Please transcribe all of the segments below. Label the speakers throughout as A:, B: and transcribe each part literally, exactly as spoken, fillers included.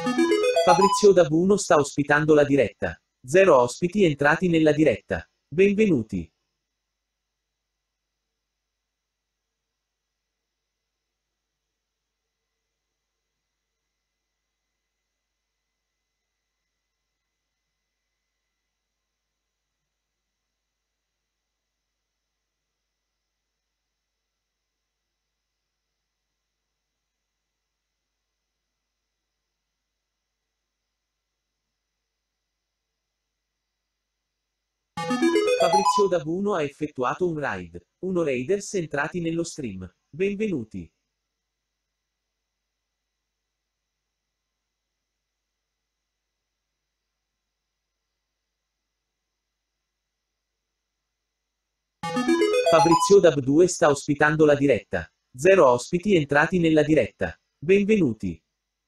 A: Fabrizio da Buno sta ospitando la diretta. Zero ospiti entrati nella diretta. Benvenuti. Fabrizio da Buno ha effettuato un raid. Uno raiders entrati nello stream. Benvenuti. Fabrizio Dab due sta ospitando la diretta. Zero ospiti entrati nella diretta. Benvenuti.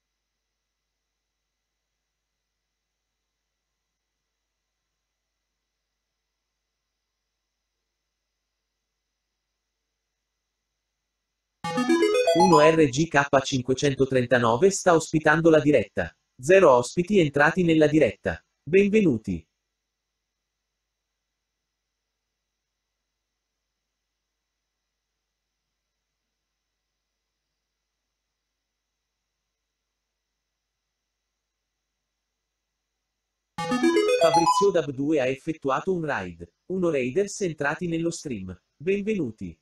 A: uno R G K cinquecentotrentanove sta ospitando la diretta. Zero ospiti entrati nella diretta. Benvenuti. Fabrizio Dab due ha effettuato un raid. Uno raiders entrati nello stream. Benvenuti.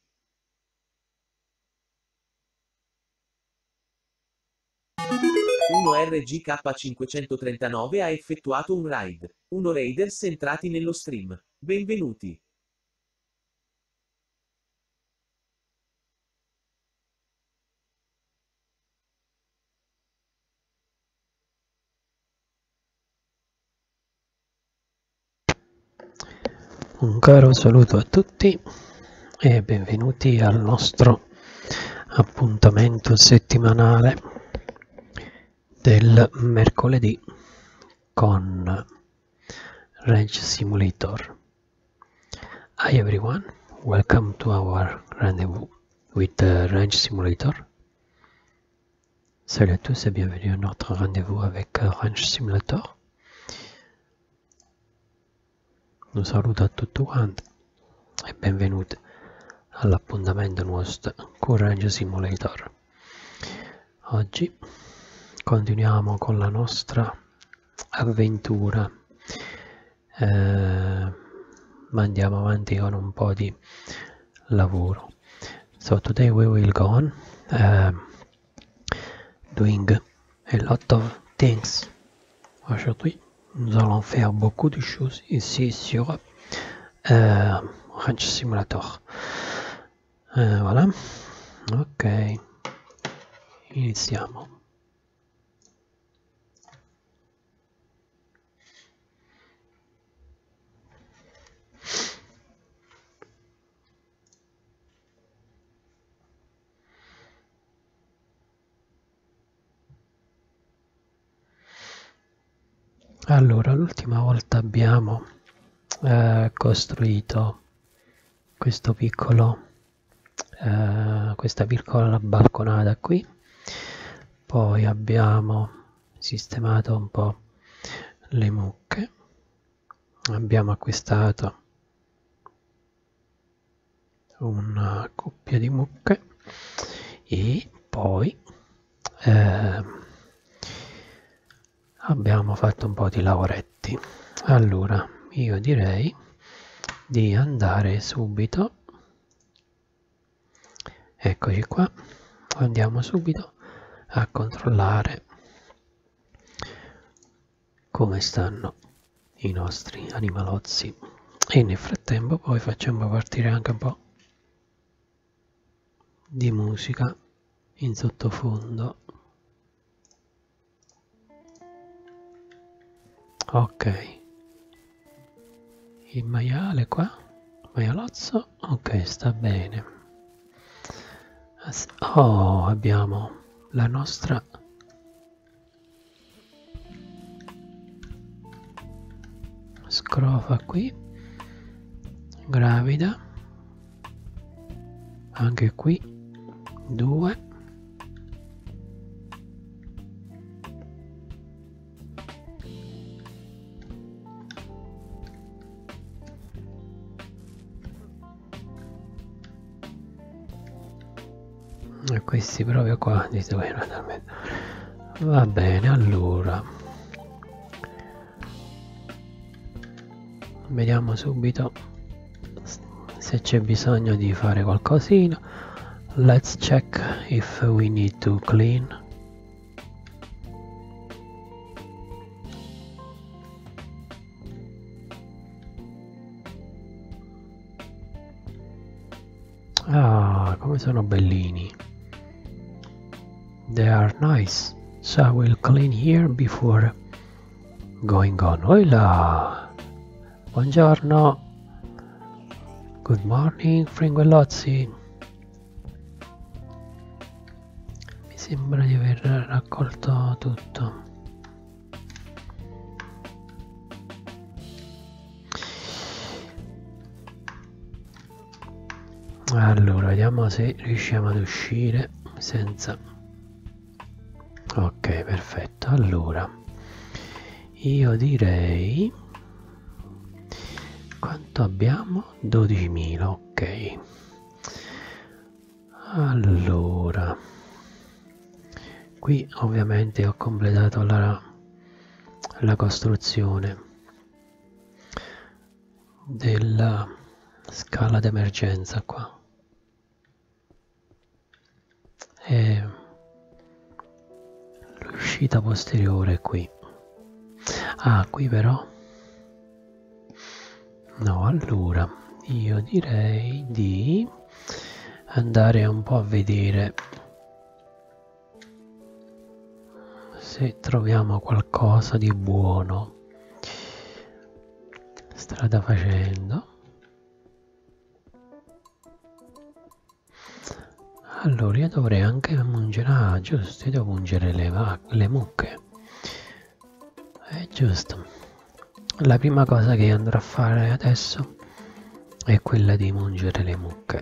A: uno R G K cinquecentotrentanove ha effettuato un raid. Uno raiders entrati nello stream. Benvenuti.
B: Un caro saluto a tutti e benvenuti al nostro appuntamento settimanale del mercoledì con Range Simulator. Hi everyone, welcome to our rendezvous with the Range Simulator. Salut à tous et bienvenue à notre rendez-vous avec Range Simulator. Un saluto a tutti quanti e benvenuti all'appuntamento nostro con Range Simulator. Oggi continuiamo con la nostra avventura, eh, ma andiamo avanti con un po' di lavoro. So today we will go on uh, doing a lot of things. Aujourd'hui, nous allons faire beaucoup de choses ici sur euh, Range Simulator. Euh, voilà. Ok. Iniziamo. Allora, l'ultima volta abbiamo eh, costruito questo piccolo, eh, questa piccola balconata qui, poi abbiamo sistemato un po' le mucche, abbiamo acquistato una coppia di mucche e poi eh, abbiamo fatto un po' di lavoretti. Allora io direi di andare subito, eccoci qua, andiamo subito a controllare come stanno i nostri animalozzi e nel frattempo poi facciamo partire anche un po' di musica in sottofondo. Ok, il maiale qua, il maialozzo, ok, sta bene. Oh, abbiamo la nostra scrofa qui, gravida, anche qui due, E questi proprio qua va bene. Allora vediamo subito se c'è bisogno di fare qualcosina. Let's check if we need to clean. Ah, come sono bellini. They are nice. So I will clean here before going on. Hola! Buongiorno! Good morning, Fringuellozzi! Mi sembra di aver raccolto tutto. Allora, vediamo se riusciamo ad uscire senza... Ok, perfetto. Allora, io direi... Quanto abbiamo? dodicimila, ok. Allora, qui ovviamente ho completato la, la costruzione della scala d'emergenza qua. E l'uscita posteriore qui. Ah, qui però no. Allora io direi di andare un po' a vedere se troviamo qualcosa di buono strada facendo. Allora io dovrei anche mungere, ah giusto, io devo mungere le, le mucche, è giusto. La prima cosa che andrò a fare adesso è quella di mungere le mucche.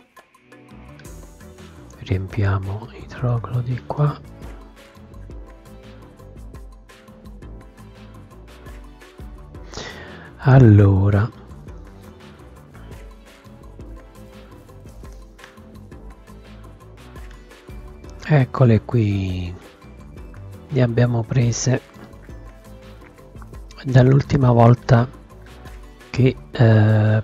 B: Riempiamo i troglodi qua. Allora eccole qui, le abbiamo prese dall'ultima volta che eh,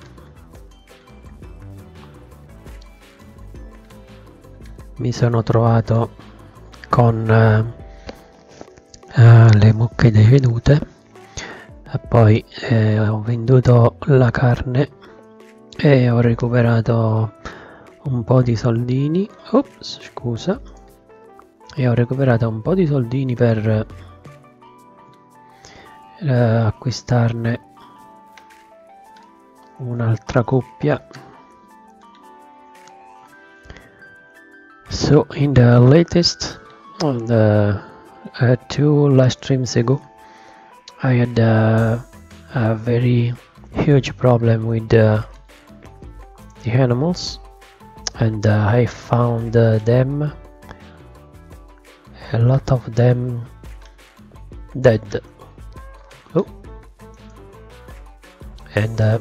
B: mi sono trovato con eh, eh, le mucche decedute e poi eh, ho venduto la carne e ho recuperato un po' di soldini. Ops, scusa. E ho recuperato un po' di soldini per eh, acquistarne un'altra coppia. So in the latest on the uh, two live streams ago I had uh, a very huge problem with uh, the animals, and uh, I found uh, them a lot of them dead. Oh, and uh,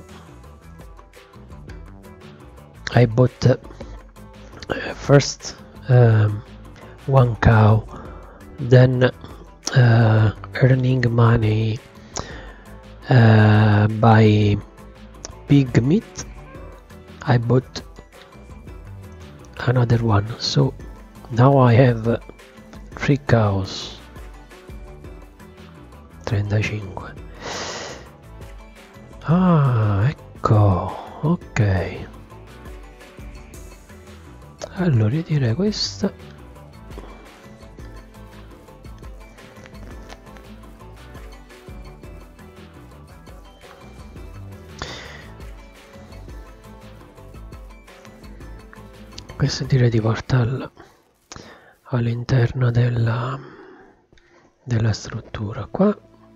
B: I bought uh, first um, one cow, then uh, earning money uh, by pig meat, I bought another one. So now I have uh, three cows. trentacinque. Ah, ecco, ok. Allora io direi questa. Questo direi di portarla all'interno della della struttura qua.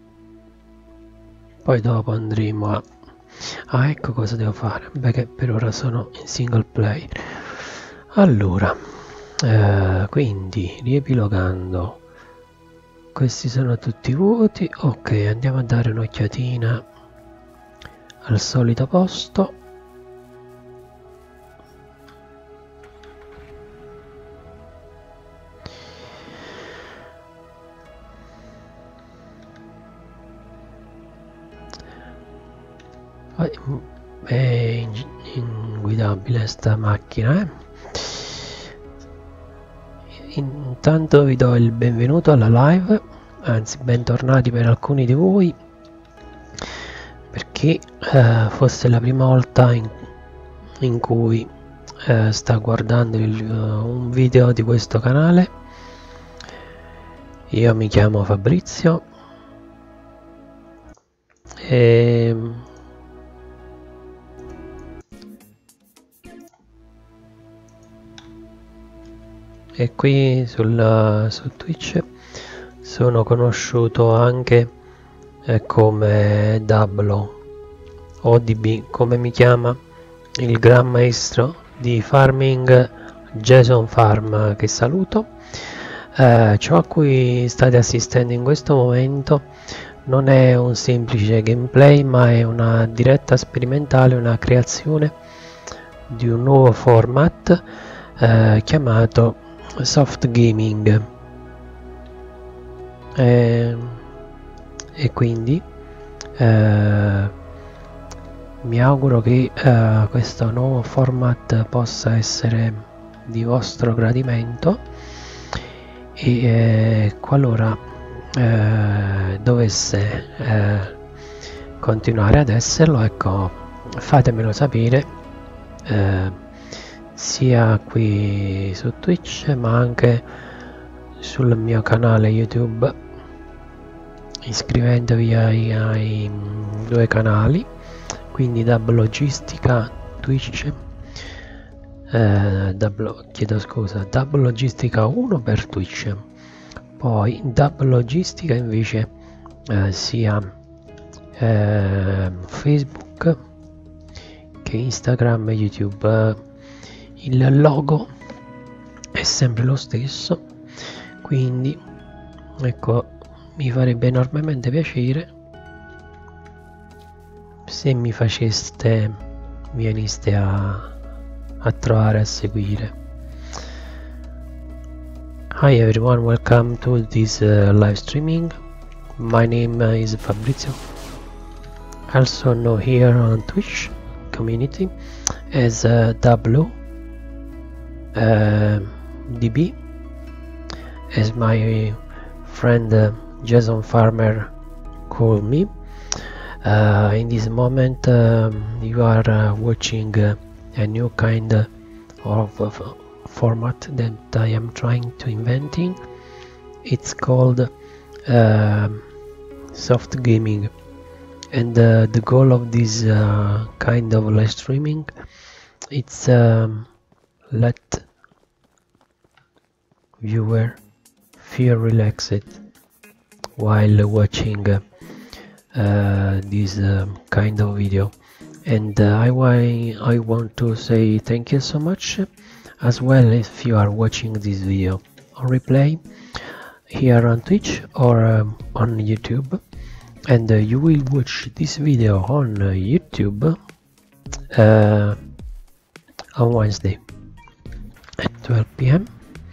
B: Poi dopo andremo a... Ah, ecco cosa devo fare. Beh, che per ora sono in single player. Allora, eh, quindi riepilogando, questi sono tutti vuoti. Ok, andiamo a dare un'occhiatina al solito posto. è inguidabile sta macchina, eh? Intanto vi do il benvenuto alla live, anzi bentornati per alcuni di voi, perché eh, fosse la prima volta in, in cui eh, sta guardando il, uh, un video di questo canale. Io mi chiamo Fabrizio e e qui sul, su Twitch sono conosciuto anche eh, come Dablo O D B, come mi chiama il gran maestro di farming Jason Farm, che saluto. Eh, ciò a cui state assistendo in questo momento non è un semplice gameplay, ma è una diretta sperimentale, una creazione di un nuovo format eh, chiamato soft gaming, e, e quindi eh, mi auguro che eh, questo nuovo format possa essere di vostro gradimento e eh, qualora eh, dovesse eh, continuare ad esserlo, ecco, fatemelo sapere eh, sia qui su Twitch ma anche sul mio canale YouTube, iscrivendovi ai, ai due canali, quindi Dab Logistica Twitch, eh, Dab, chiedo scusa, Dab Logistica uno per Twitch, poi Dab Logistica invece eh, sia eh, Facebook che Instagram e YouTube. Il logo è sempre lo stesso, quindi ecco, mi farebbe enormemente piacere se mi faceste, mi veniste a, a trovare, a seguire. Hi everyone, welcome to this uh, live streaming. My name uh, is Fabrizio, also known here on Twitch community as uh, Dablo uh, D B, as my friend uh, Jason Farmer called me. Uh, in this moment um, you are uh, watching uh, a new kind of, of format that I am trying to inventing. It's called uh, soft gaming, and uh, the goal of this uh, kind of live streaming, it's um, let viewer feel relaxed while watching uh, uh, this uh, kind of video. And uh, I, I want to say thank you so much, as well if you are watching this video on replay here on Twitch or um, on YouTube, and uh, you will watch this video on uh, YouTube uh, on Wednesday at twelve p m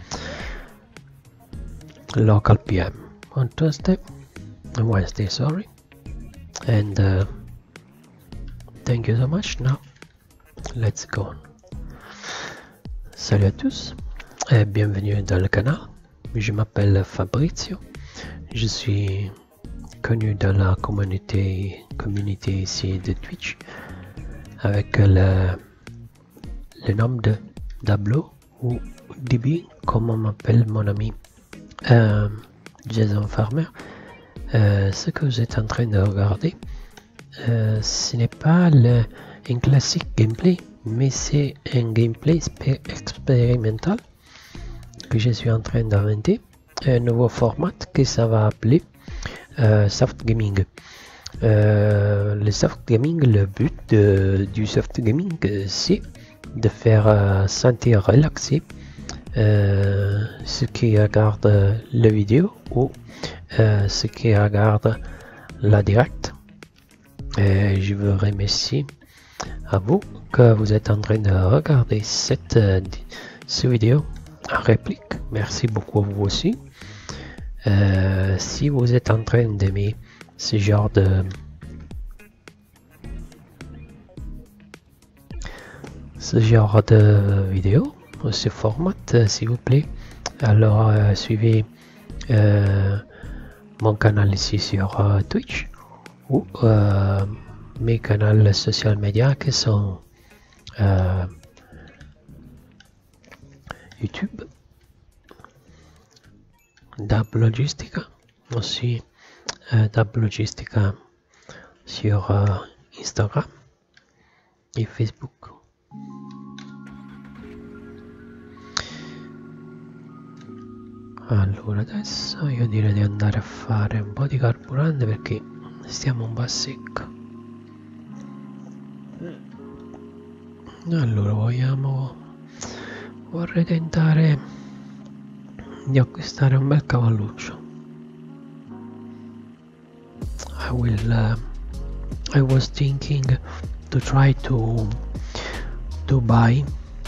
B: local P M, on Tuesday and Wednesday, sorry. And uh, thank you so much. Now let's go on. Salut à tous et bienvenue dans le canal. Je m'appelle Fabrizio, je suis connu dans la communauté communauté ici de Twitch avec le, le nom de Dablo ou D B, comme on m'appelle mon ami euh, Jason Farmer. Euh, ce que vous êtes en train de regarder, euh, ce n'est pas le, un classique gameplay, mais c'est un gameplay expérimental que je suis en train d'inventer, un nouveau format que ça va appeler euh, soft gaming. Euh, le soft gaming, le but de, du soft gaming, c'est de faire euh, sentir relaxé euh, ceux qui regardent la vidéo ou euh, ceux qui regardent la direct. Et je vous remercie à vous que vous êtes en train de regarder cette, euh, cette vidéo en réplique. Merci beaucoup à vous aussi. Euh, si vous êtes en train d'aimer ce genre de ce genre de vidéo, ce format, s'il vous plaît. Alors euh, suivez euh, mon canal ici sur euh, Twitch ou euh, mes canaux social media qui sont euh, YouTube, Dab Logistica, aussi euh, Dab Logistica sur euh, Instagram e Facebook. Allora adesso io direi di andare a fare un po' di carburante perché stiamo un po' a secco. Allora vogliamo vorrei tentare di acquistare un bel cavalluccio. I will uh, I was thinking to try to to buy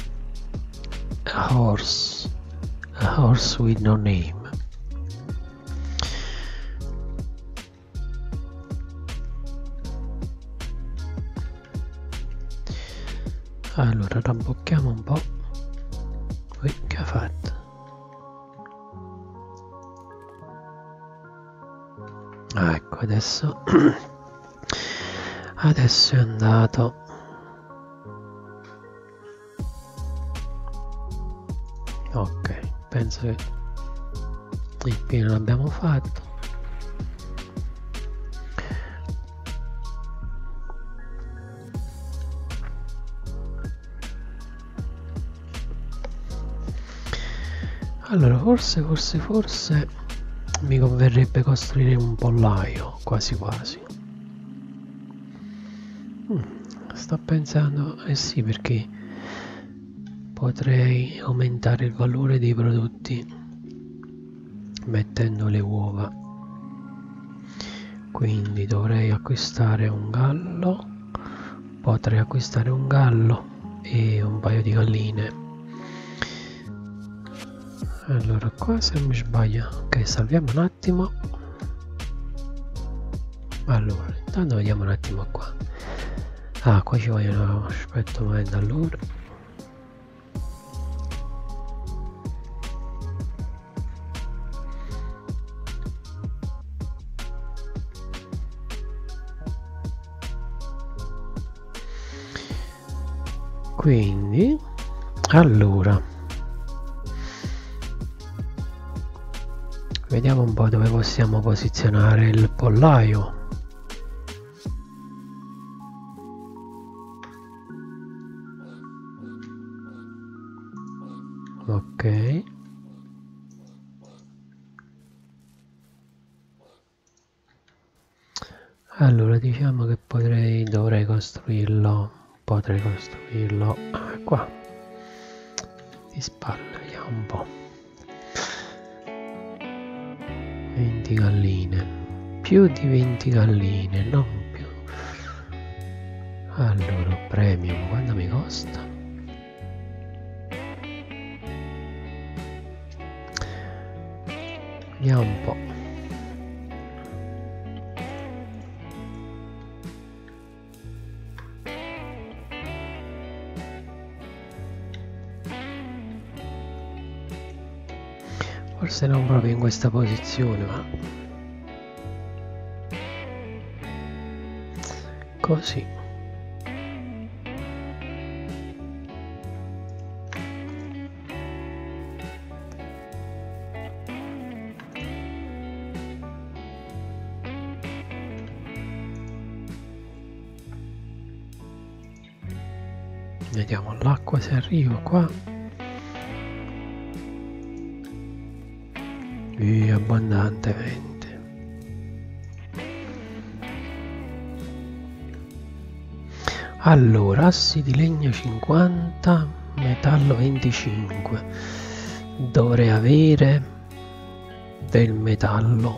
B: a horse a horse with no name. Allora rabbocchiamo un po'. Ui, che ha fatto? Ah, ecco adesso adesso è andato. Ok, penso che il pieno l'abbiamo fatto. Allora forse forse forse mi converrebbe costruire un pollaio, quasi quasi. Hmm, sto pensando, eh sì, perché potrei aumentare il valore dei prodotti mettendo le uova. Quindi dovrei acquistare un gallo, potrei acquistare un gallo e un paio di galline. Allora qua se non mi sbaglio, ok, salviamo un attimo. Allora intanto vediamo un attimo qua. Ah, qua ci vogliono, aspetta un momento, allora quindi allora vediamo un po' dove possiamo posizionare il pollaio. Ok, allora diciamo che potrei dovrei costruirlo potrei costruirlo ah, qua di spalle. Vediamo un po'. venti galline, più di venti galline, non più. Allora premium quanto mi costa? Vediamo un po'. Forse non proprio in questa posizione, ma così. Vediamo l'acqua se arriva qua. E abbondantemente. Allora assi di legno cinquanta, metallo venticinque. Dovrei avere del metallo.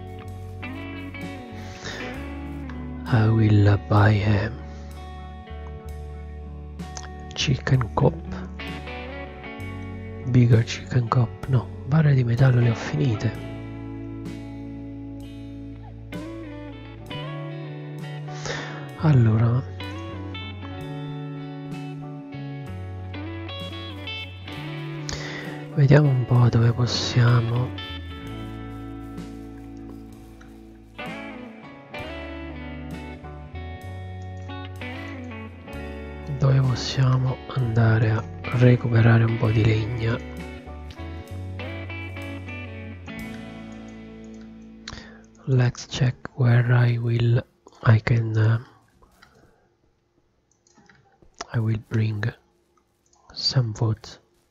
B: I will buy a chicken cup, bigger chicken cup. No, barre di metallo le ho finite. Allora Vediamo un po' dove possiamo dove possiamo andare a recuperare un po' di legna. Let's check where I will I can uh, I will bring some wood.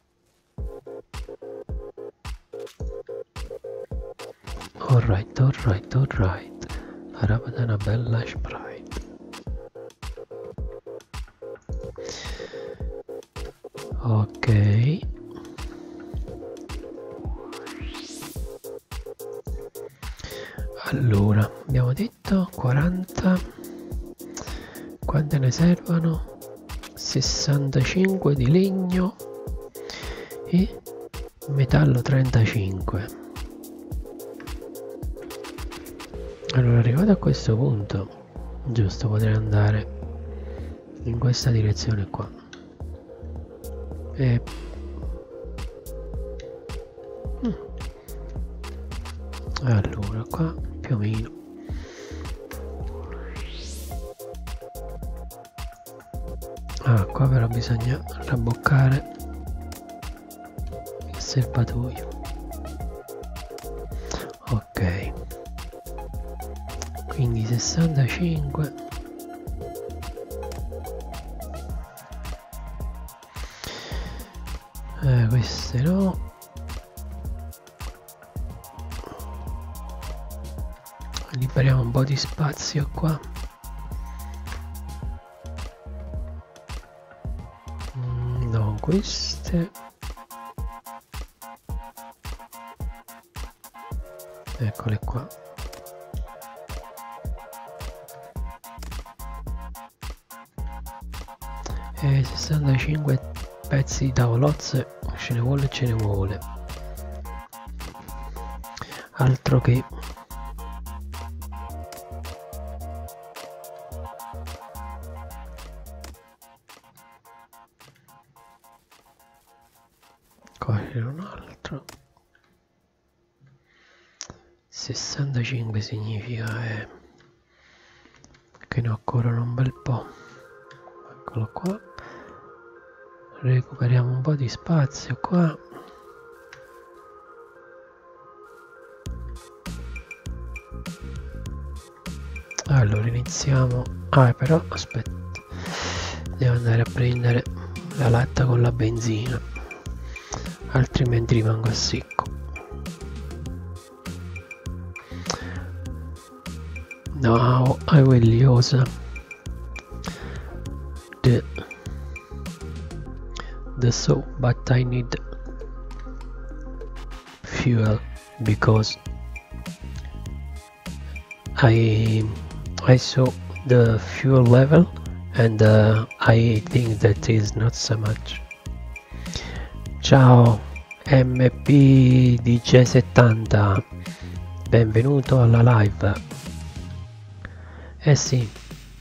B: Alright, alright, alright. Farà una bella sprite. Ok. Allora, abbiamo detto quaranta. Quante ne servono? sessantacinque di legno e metallo trentacinque. Allora, arrivato a questo punto, giusto, potrei andare in questa direzione qua. E mm. allora qua più o meno ah qua però bisogna rabboccare il serbatoio. Ok, quindi sessantacinque. Eh, queste no. Liberiamo un po' di spazio qua. Mm, no, queste. Eccole qua. E sessantacinque pezzi di tavolozze ce ne vuole, ce ne vuole. Altro che qua c'è un altro. sessantacinque significa eh, che ne occorrono un bel po'. Eccolo qua. Recuperiamo un po' di spazio qua. Allora iniziamo. Ah, però aspetta, devo andare a prendere la latta con la benzina, altrimenti rimango a secco. Now I will use the the saw, but I need fuel because I I saw the fuel level and uh, I think that is not so much. Ciao M P D J settanta, benvenuto alla live. Eh sì,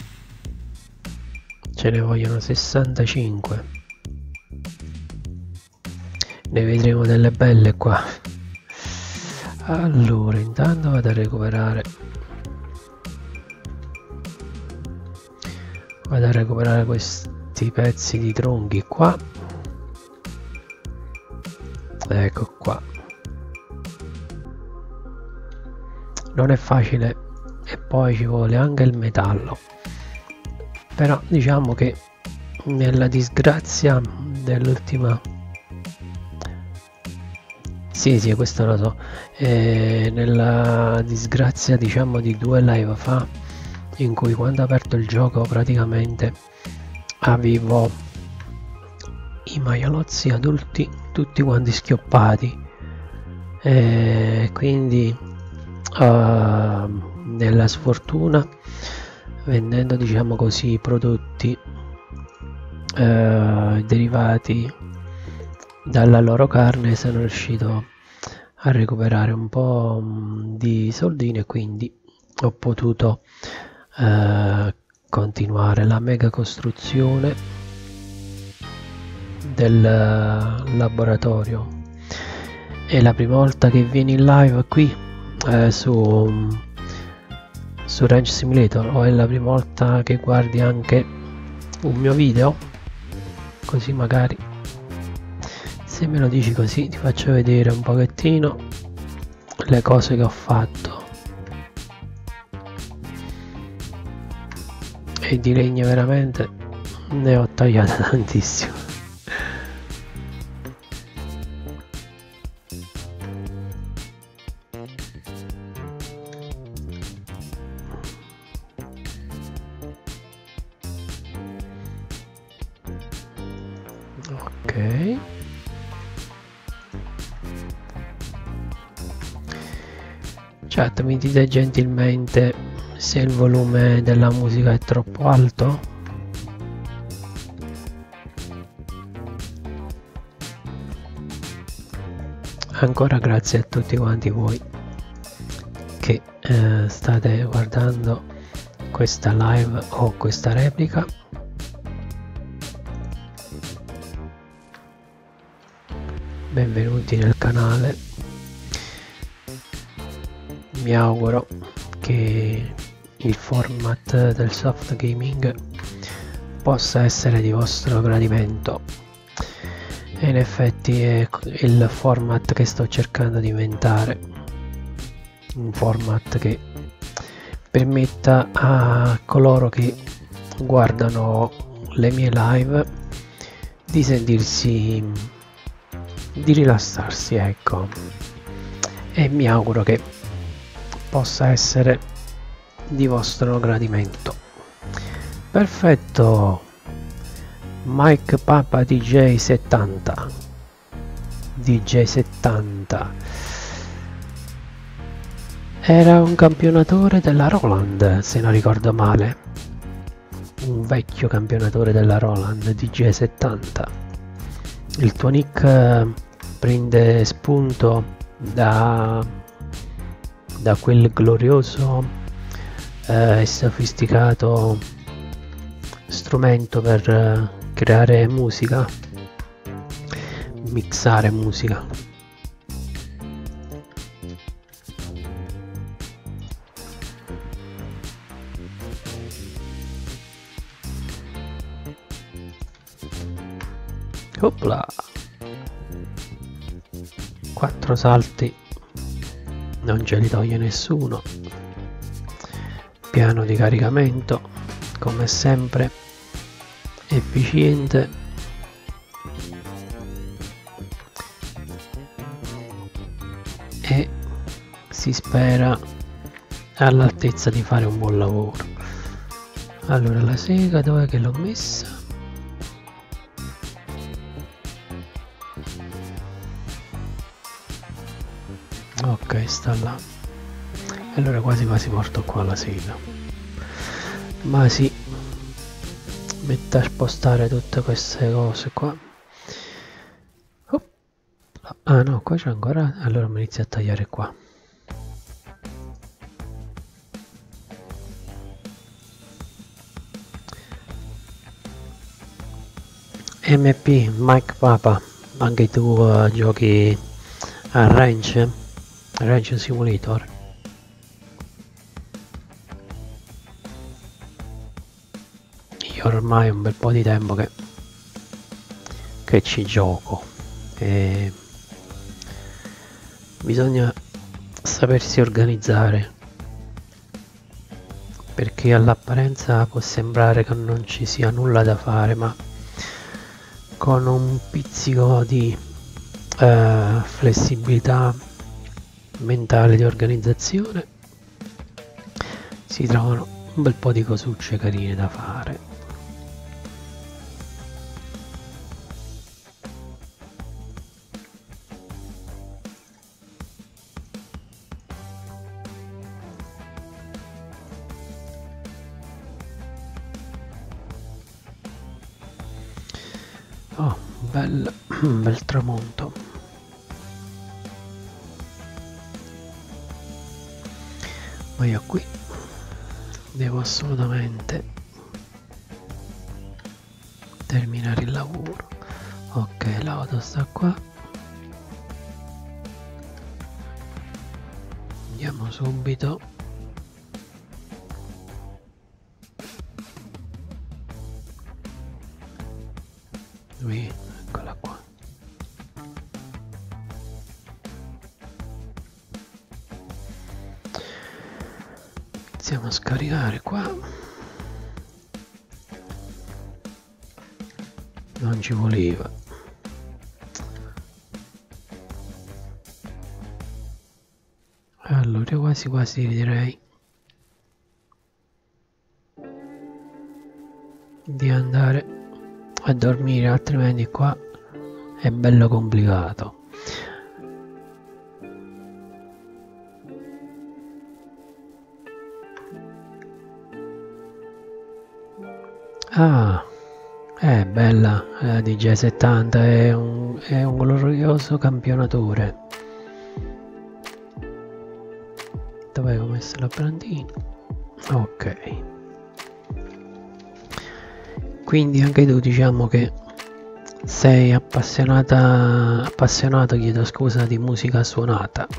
B: ce ne vogliono sessantacinque. Ne vedremo delle belle qua. Allora, intanto vado a recuperare vado a recuperare questi pezzi di tronchi qua. Ecco qua. Non è facile e poi ci vuole anche il metallo, però diciamo che nella disgrazia dell'ultima sì sì questo lo so e nella disgrazia diciamo di due live fa, in cui quando ho aperto il gioco praticamente avevo i maialozzi adulti tutti quanti schioppati e quindi uh, nella sfortuna, vendendo diciamo così prodotti uh, derivati dalla loro carne, sono riuscito a recuperare un po' di soldini e quindi ho potuto uh, continuare la mega costruzione del laboratorio. è la prima volta che vieni in live qui eh, su, su Ranch Simulator, o è la prima volta che guardi anche un mio video, così magari se me lo dici così ti faccio vedere un pochettino le cose che ho fatto. E di legno veramente ne ho tagliate tantissimo. Ok, chat, mi dite gentilmente se il volume della musica è troppo alto. Ancora grazie a tutti quanti voi che eh, state guardando questa live o questa replica. Benvenuti nel canale. Mi auguro che il format del soft gaming possa essere di vostro gradimento, e in effetti è il format che sto cercando di inventare, un format che permetta a coloro che guardano le mie live di sentirsi, di rilassarsi, ecco, e mi auguro che possa essere di vostro gradimento. Perfetto. Mike Papa D J settanta, D J settanta era un campionatore della Roland, se non ricordo male, un vecchio campionatore della Roland. D J settanta, il tuo nick prende spunto da da quel glorioso eh, e sofisticato strumento per eh, creare musica, mixare musica. Opla, quattro salti non ce li toglie nessuno. Piano di caricamento come sempre efficiente, e si spera all'altezza di fare un buon lavoro. Allora, la sega dov'è che l'ho messa? Ok, sta là. Allora quasi quasi porto qua la sega, ma sì, metto a spostare tutte queste cose qua. Oh. Ah no, qua c'è ancora, allora mi inizio a tagliare qua. M P, Mike Papa, anche tu uh, giochi a Ranch, Ranch Simulator? Io ormai è un bel po' di tempo che, che ci gioco, e bisogna sapersi organizzare, perché all'apparenza può sembrare che non ci sia nulla da fare, ma con un pizzico di eh, flessibilità mentale, di organizzazione, si trovano un bel po' di cosucce carine da fare. Oh, bel, bel tramonto. Ma io qui devo assolutamente terminare il lavoro. Ok, l'auto sta qua. Vediamo subito. Qui, eccola qua. Iniziamo a scaricare qua. Non ci voleva. Allora quasi quasi direi di andare a dormire, altrimenti qua è bello complicato. Ah, è bella la D J settanta, è un, è un glorioso campionatore. Dove avevo messo la brandina? Ok. Quindi anche tu diciamo che sei appassionata, appassionato, chiedo scusa, di musica suonata.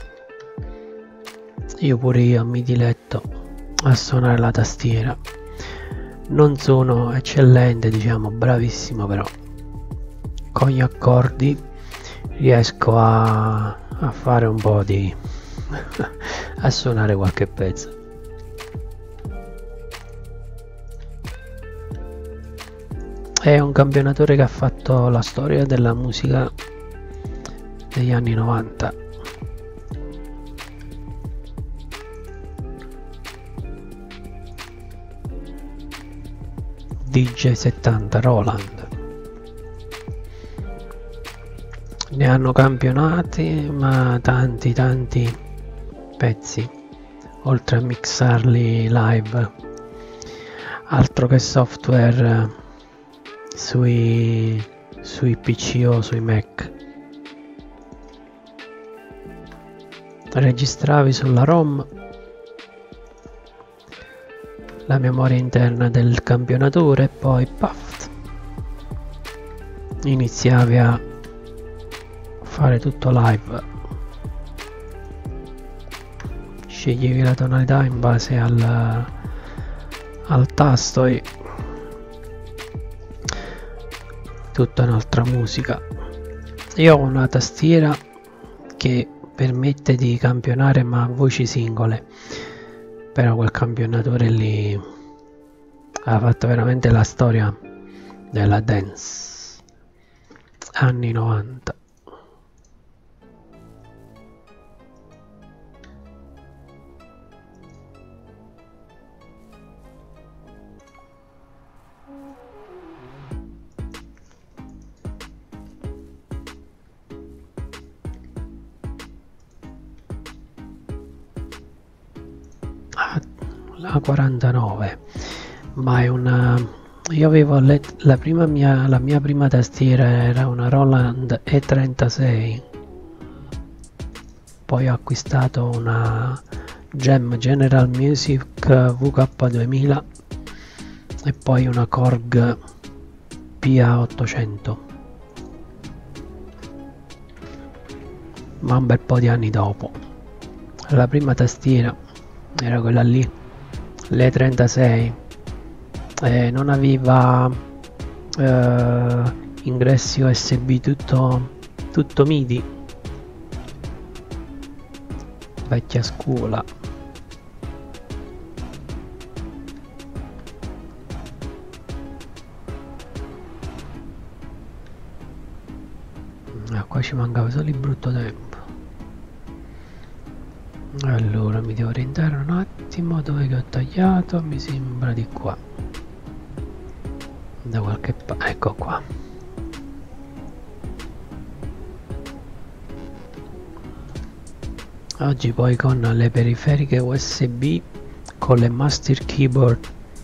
B: Io pure io mi diletto a suonare la tastiera. Non sono eccellente, diciamo, bravissimo, però con gli accordi riesco a, a fare un po' di a suonare qualche pezzo. È un campionatore che ha fatto la storia della musica degli anni novanta. D J settanta Roland. Ne hanno campionati, ma tanti tanti pezzi, oltre a mixarli live. Altro che software sui, sui P C o sui Mac. Registravi sulla ROM la memoria interna del campionatore e poi puff, iniziavi a fare tutto live. Sceglievi la tonalità in base al, al tasto e tutta un'altra musica. Io ho una tastiera che permette di campionare ma a voci singole, però quel campionatore lì ha fatto veramente la storia della dance anni novanta. La quarantanove, ma è una, io avevo le, la prima mia la mia prima tastiera era una Roland E trentasei, poi ho acquistato una Gem General Music V K duemila e poi una Korg P A ottocento, ma un bel po' di anni dopo. La prima tastiera era quella lì, l'E trentasei, eh, non aveva eh, ingressi U S B, tutto, tutto MIDI, vecchia scuola. Ah, qua ci mancava solo il brutto tempo. Allora mi devo orientare un attimo dove che ho tagliato, mi sembra di qua, da qualche parte, ecco qua. Oggi poi con le periferiche U S B, con le master keyboard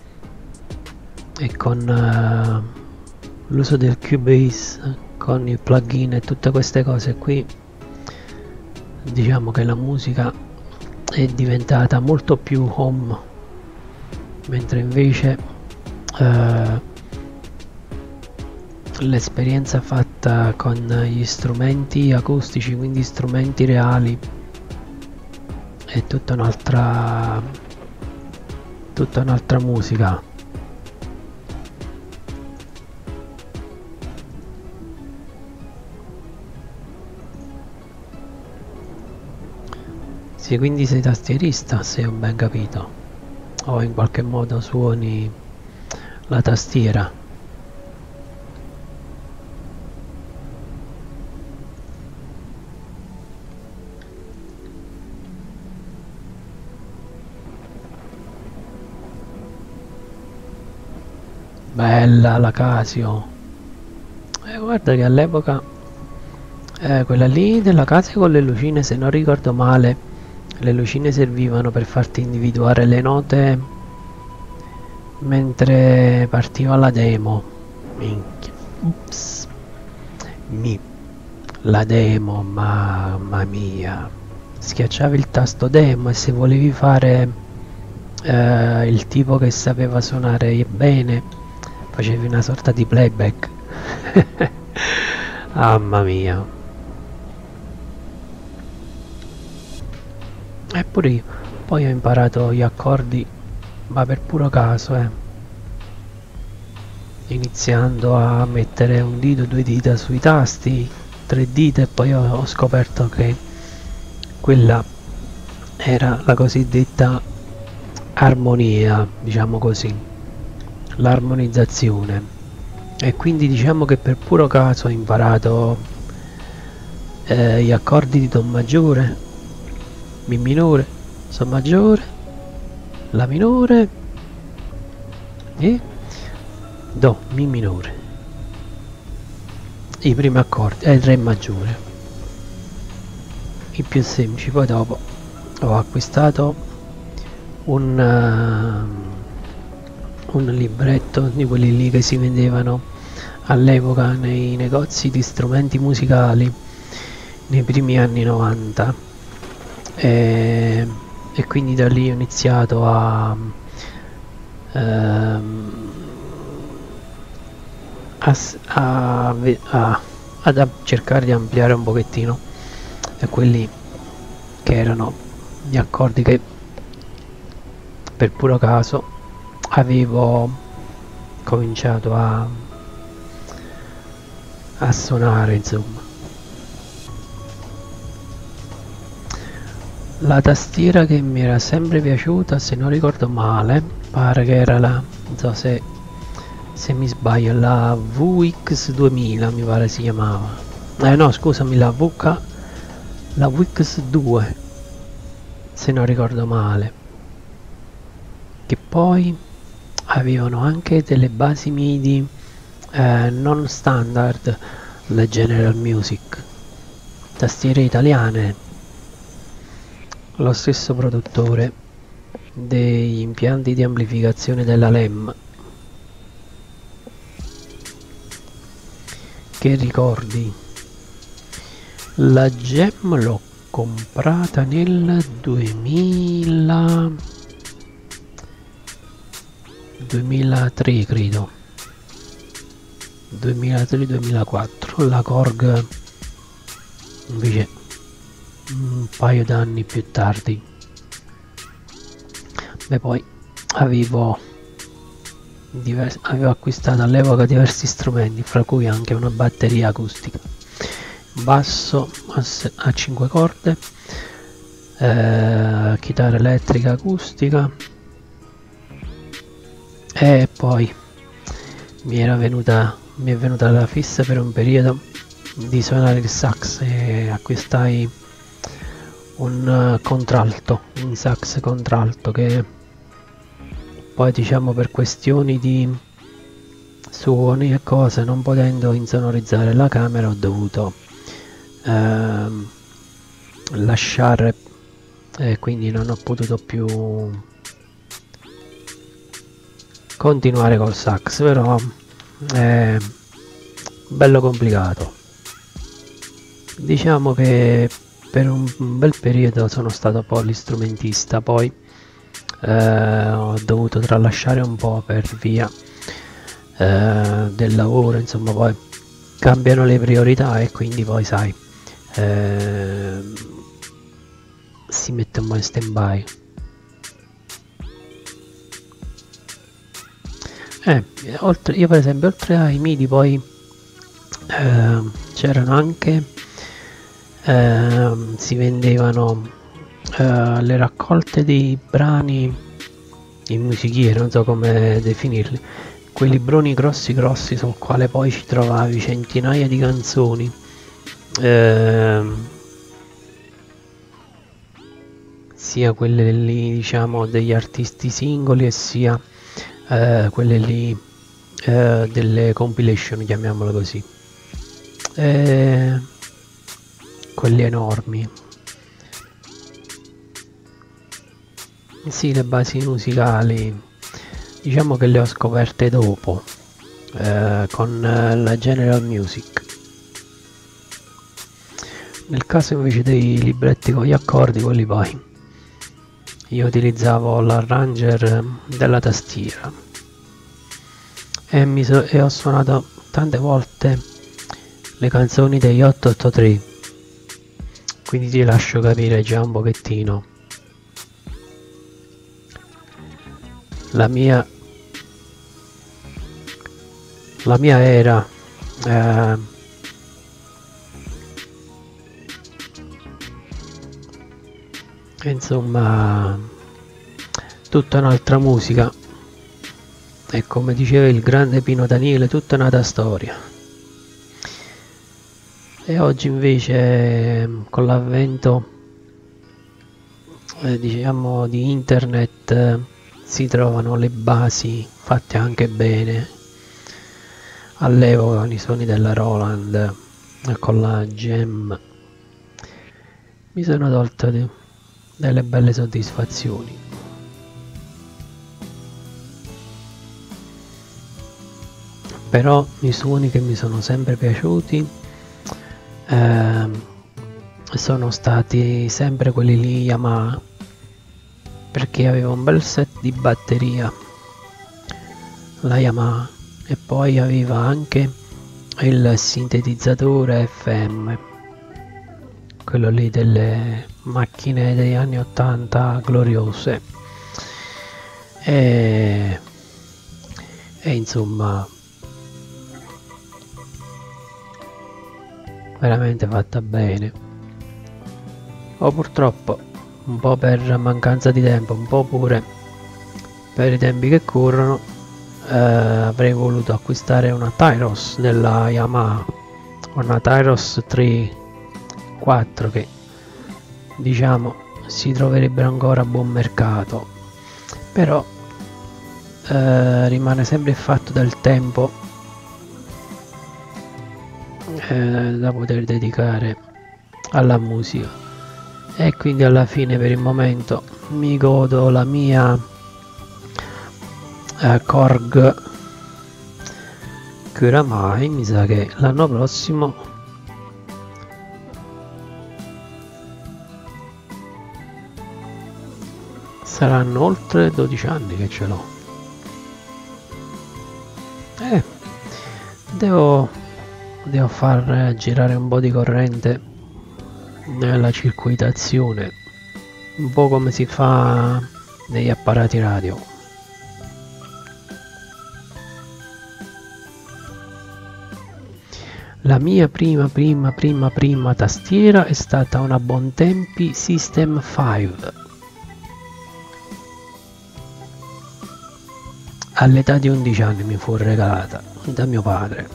B: e con uh, l'uso del Cubase, con i plugin e tutte queste cose qui, diciamo che la musica è diventata molto più home, mentre invece eh, l'esperienza fatta con gli strumenti acustici, quindi strumenti reali, è tutta un'altra tutta un'altra musica. Sì, quindi sei tastierista, se ho ben capito, o in qualche modo suoni la tastiera. Bella la Casio. Eh, guarda che all'epoca eh, quella lì della Casio con le lucine, se non ricordo male, le lucine servivano per farti individuare le note mentre partiva la demo. Minchia. Ups. Mi. La demo, mamma mia. Schiacciavi il tasto demo e se volevi fare eh, il tipo che sapeva suonare bene, facevi una sorta di playback. Mamma mia. Eppure io poi ho imparato gli accordi, ma per puro caso, eh. Iniziando a mettere un dito, due dita sui tasti, tre dita, e poi ho, ho scoperto che quella era la cosiddetta armonia, diciamo così, l'armonizzazione. E quindi diciamo che per puro caso ho imparato eh, gli accordi di Do maggiore, Mi minore, Sol maggiore, La minore e Do, Mi minore, i primi accordi, e il Re maggiore, i più semplici. Poi dopo ho acquistato un, uh, un libretto di quelli lì che si vendevano all'epoca nei negozi di strumenti musicali nei primi anni novanta, e, e quindi da lì ho iniziato a, ehm, a, a, a, ad cercare di ampliare un pochettino e quelli che erano gli accordi che per puro caso avevo cominciato a, a suonare, insomma. La tastiera che mi era sempre piaciuta, se non ricordo male, pare che era la, non so se, se mi sbaglio, la V X duemila mi pare si chiamava. Eh no, scusami, la V K, la V X due, se non ricordo male, che poi avevano anche delle basi MIDI eh, non standard, le General Music, tastiere italiane, lo stesso produttore degli impianti di amplificazione della L E M. Che ricordi? La Gem l'ho comprata nel duemila duemilatré, credo, duemilatré duemilaquattro. La Korg invece un paio d'anni più tardi. Beh, poi avevo divers- avevo acquistato all'epoca diversi strumenti, fra cui anche una batteria acustica, basso a, a cinque corde, eh, chitarra elettrica acustica, e poi mi era venuta mi è venuta la fissa per un periodo di suonare il sax e acquistai un uh, contralto, un sax contralto, che poi, diciamo, per questioni di suoni e cose, non potendo insonorizzare la camera, ho dovuto ehm, lasciare, e quindi non ho potuto più continuare col sax, però è bello complicato. Diciamo che per un bel periodo sono stato polistrumentista, poi eh, ho dovuto tralasciare un po' per via eh, del lavoro, insomma, poi cambiano le priorità e quindi poi sai, eh, si mette un po' in stand by. Eh, oltre, io per esempio oltre ai midi poi eh, c'erano anche eh, si vendevano eh, le raccolte di brani in musichiere, non so come definirli, quei libroni grossi grossi sul quale poi ci trovavi centinaia di canzoni, eh, sia quelle lì diciamo degli artisti singoli e sia eh, quelle lì eh, delle compilation, chiamiamole così, eh, quelli enormi. Sì, le basi musicali diciamo che le ho scoperte dopo eh, con eh, la General Music. Nel caso invece dei libretti con gli accordi, quelli poi io utilizzavo l'arranger della tastiera e, mi so e ho suonato tante volte le canzoni degli otto otto tre, quindi ti lascio capire già un pochettino la mia la mia era eh, insomma tutta un'altra musica, e come diceva il grande Pino Daniele, tutta un'altra storia. E oggi invece con l'avvento eh, diciamo di internet eh, si trovano le basi fatte anche bene. All'epoca con i suoni della Roland e con la Gem mi sono tolto de delle belle soddisfazioni. Però i suoni che mi sono sempre piaciuti eh, sono stati sempre quelli lì Yamaha, perché aveva un bel set di batteria la Yamaha e poi aveva anche il sintetizzatore F M, quello lì delle macchine degli anni ottanta gloriose, e, e insomma veramente fatta bene. O purtroppo un po' per mancanza di tempo, un po' pure per i tempi che corrono, eh, avrei voluto acquistare una Tyros della Yamaha, una Tyros tre quattro che diciamo si troverebbero ancora a buon mercato, però eh, rimane sempre il fatto del tempo eh, da poter dedicare alla musica, e quindi alla fine per il momento mi godo la mia eh, Korg, che oramai mi sa che l'anno prossimo saranno oltre dodici anni che ce l'ho. Eh, devo, devo far girare un po' di corrente nella circuitazione, un po' come si fa negli apparati radio. La mia prima prima prima prima tastiera è stata una Bontempi System cinque. All'età di undici anni mi fu regalata da mio padre.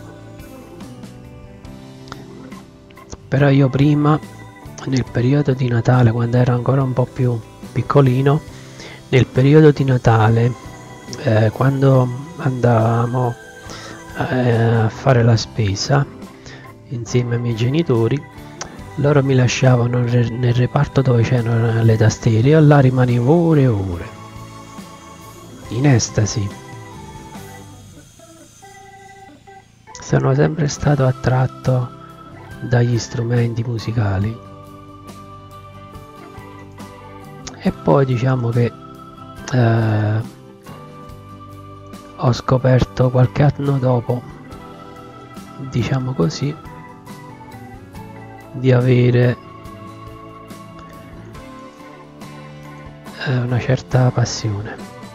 B: Però io prima, nel periodo di Natale, quando ero ancora un po' più piccolino, nel periodo di Natale, eh, quando andavamo eh, a fare la spesa insieme ai miei genitori, loro mi lasciavano nel reparto dove c'erano le tastiere, io là rimanevo ore e ore in estasi. Sono sempre stato attratto dagli strumenti musicali, e poi diciamo che eh, ho scoperto qualche anno dopo, diciamo così, di avere eh, una certa passione.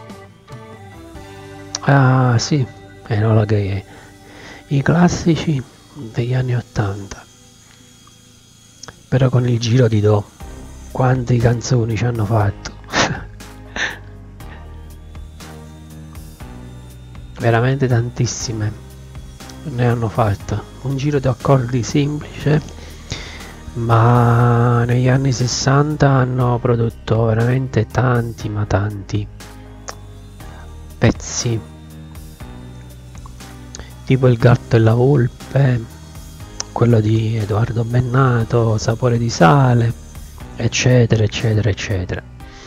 B: Ah sì, Enola Gay, i classici degli anni ottanta, però con il giro di do, quante canzoni ci hanno fatto. Veramente tantissime ne hanno fatta, un giro di accordi semplice, ma negli anni sessanta hanno prodotto veramente tanti ma tanti pezzi, tipo Il gatto e la volpe, quello di Edoardo Bennato, Sapore di sale, eccetera eccetera eccetera.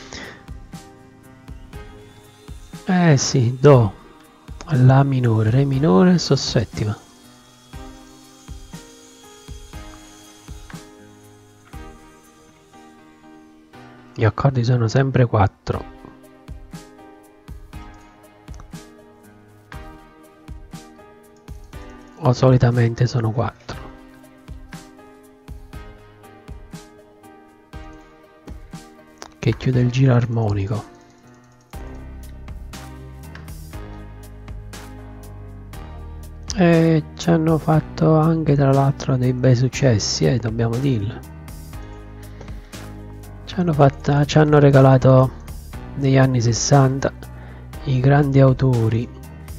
B: Eh sì, do, la minore, re minore, sol settima. Gli accordi sono sempre quattro. O solitamente sono quattro. Che chiude il giro armonico. E ci hanno fatto anche tra l'altro dei bei successi, eh, dobbiamo dirlo. Ci hanno, fatta, ci hanno regalato negli anni sessanta i grandi autori,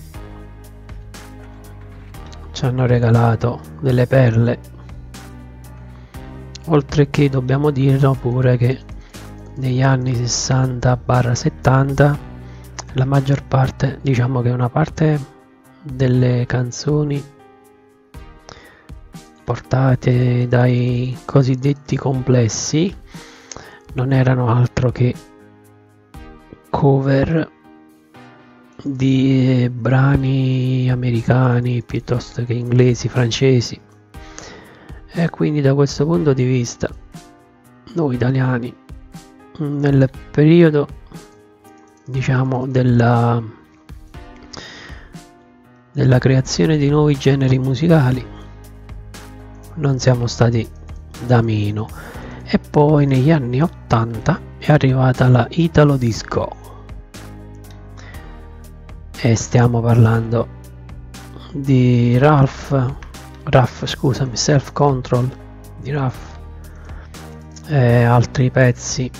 B: ci hanno regalato delle perle, oltre che dobbiamo dirlo pure che negli anni sessanta settanta la maggior parte, diciamo che una parte delle canzoni portate dai cosiddetti complessi non erano altro che cover di brani americani piuttosto che inglesi, francesi, e quindi da questo punto di vista noi italiani nel periodo, diciamo, della della creazione di nuovi generi musicali non siamo stati da meno. E poi negli anni ottanta è arrivata la Italo Disco, e stiamo parlando di Ralph Ralph scusami Self Control di Ralph e altri pezzi,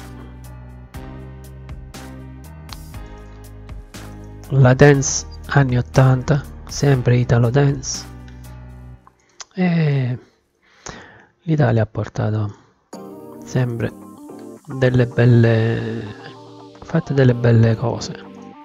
B: la dance anni ottanta, sempre Italo Dance, e l'Italia ha portato sempre delle belle, fatte delle belle cose.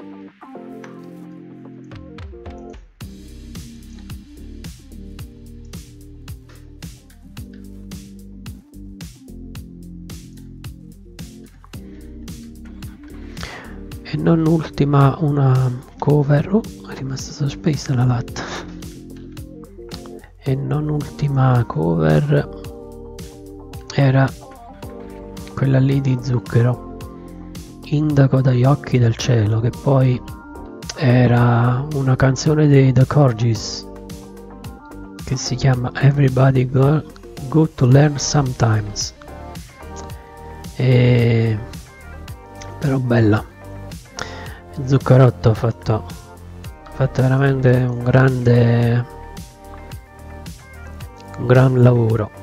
B: E non ultima una cover, oh, è rimasta sospesa la latta, e non ultima cover era quella lì di Zucchero, Indaco dagli occhi del cielo, che poi era una canzone dei The Corgis che si chiama Everybody Go Good to Learn Sometimes, e però bella. Zuccarotto ha fatto, ha fatto veramente un grande un gran lavoro.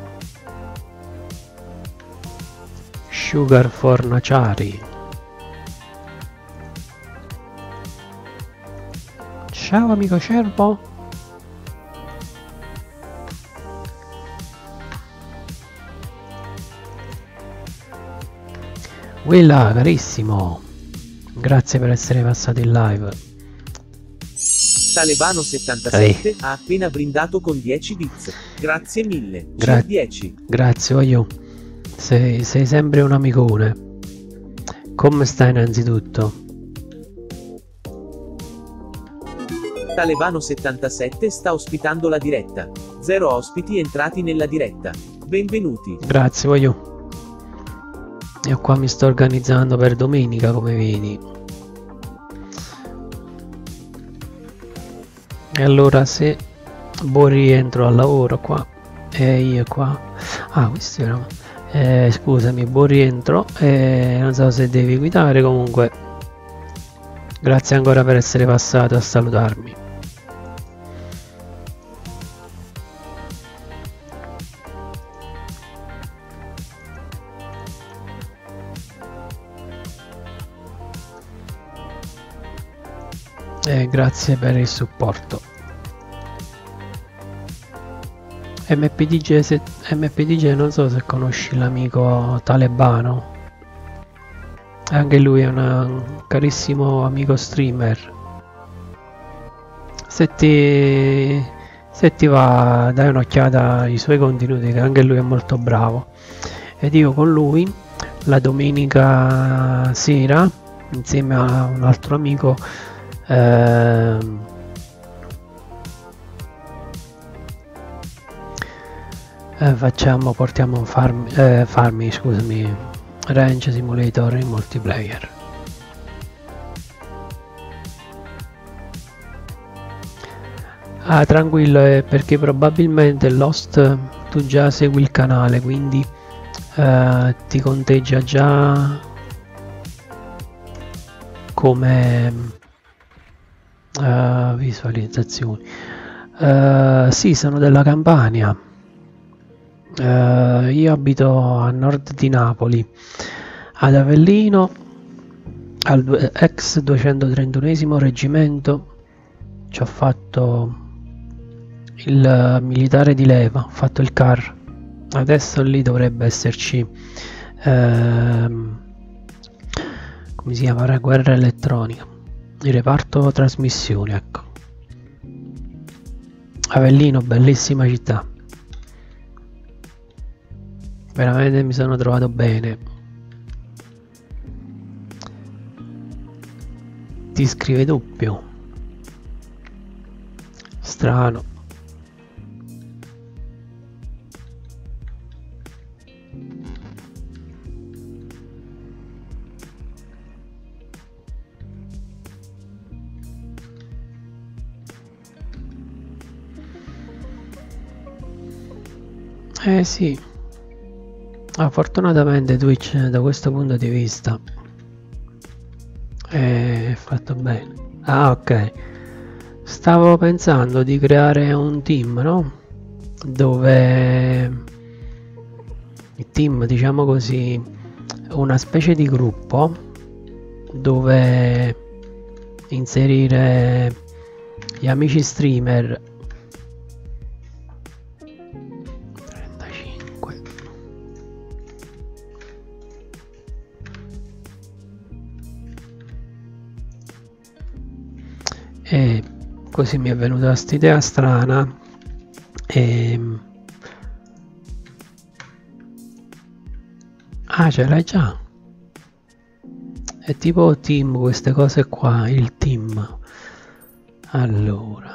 B: Sugar Fornaciari, ciao amico Cervo. Willa, carissimo, grazie per essere passato in live.
A: Talebano settantasette
B: Ehi.
A: ha appena brindato con dieci bits. Grazie mille.
B: Gra
A: dieci.
B: Grazie, voglio. Sei, sei sempre un amicone. Come stai innanzitutto?
A: Talebano settantasette sta ospitando la diretta. Zero ospiti entrati nella diretta. Benvenuti.
B: Grazie, voglio. Io qua mi sto organizzando per domenica, come vedi. E allora se boh rientro al lavoro qua e io qua. Ah, questo era. Eh, scusami, buon rientro. Eh, non so se devi guidare, comunque grazie ancora per essere passato a salutarmi. Eh, grazie per il supporto. M P D J, se, M P D J, non so se conosci l'amico Talebano. Anche lui è una, un carissimo amico streamer. Se ti, se ti va, dai un'occhiata ai suoi contenuti, che anche lui è molto bravo. Ed io con lui la domenica sera, insieme a un altro amico, ehm, eh, facciamo, portiamo farm, eh, farmi, scusami, Range Simulator in multiplayer. Ah, tranquillo, è perché probabilmente Lost tu già segui il canale, quindi eh, ti conteggia già come uh, visualizzazioni. Uh, sì, sono della Campania. Uh, io abito a nord di Napoli, ad Avellino, al ex duecentotrentunesimo reggimento. Ci ho fatto il militare di leva, ho fatto il C A R. Adesso lì dovrebbe esserci ehm, come si chiama, la guerra elettronica, il reparto trasmissioni, ecco. Avellino, bellissima città, veramente mi sono trovato bene. Ti scrive doppio, strano. Eh sì, ah, fortunatamente Twitch da questo punto di vista è fatto bene. Ah, ok, stavo pensando di creare un team, no? Dove il team, diciamo così, una specie di gruppo dove inserire gli amici streamer trentacinque e così mi è venuta questa idea strana e ah, ce l'hai già. È tipo team, queste cose qua, il team. Allora,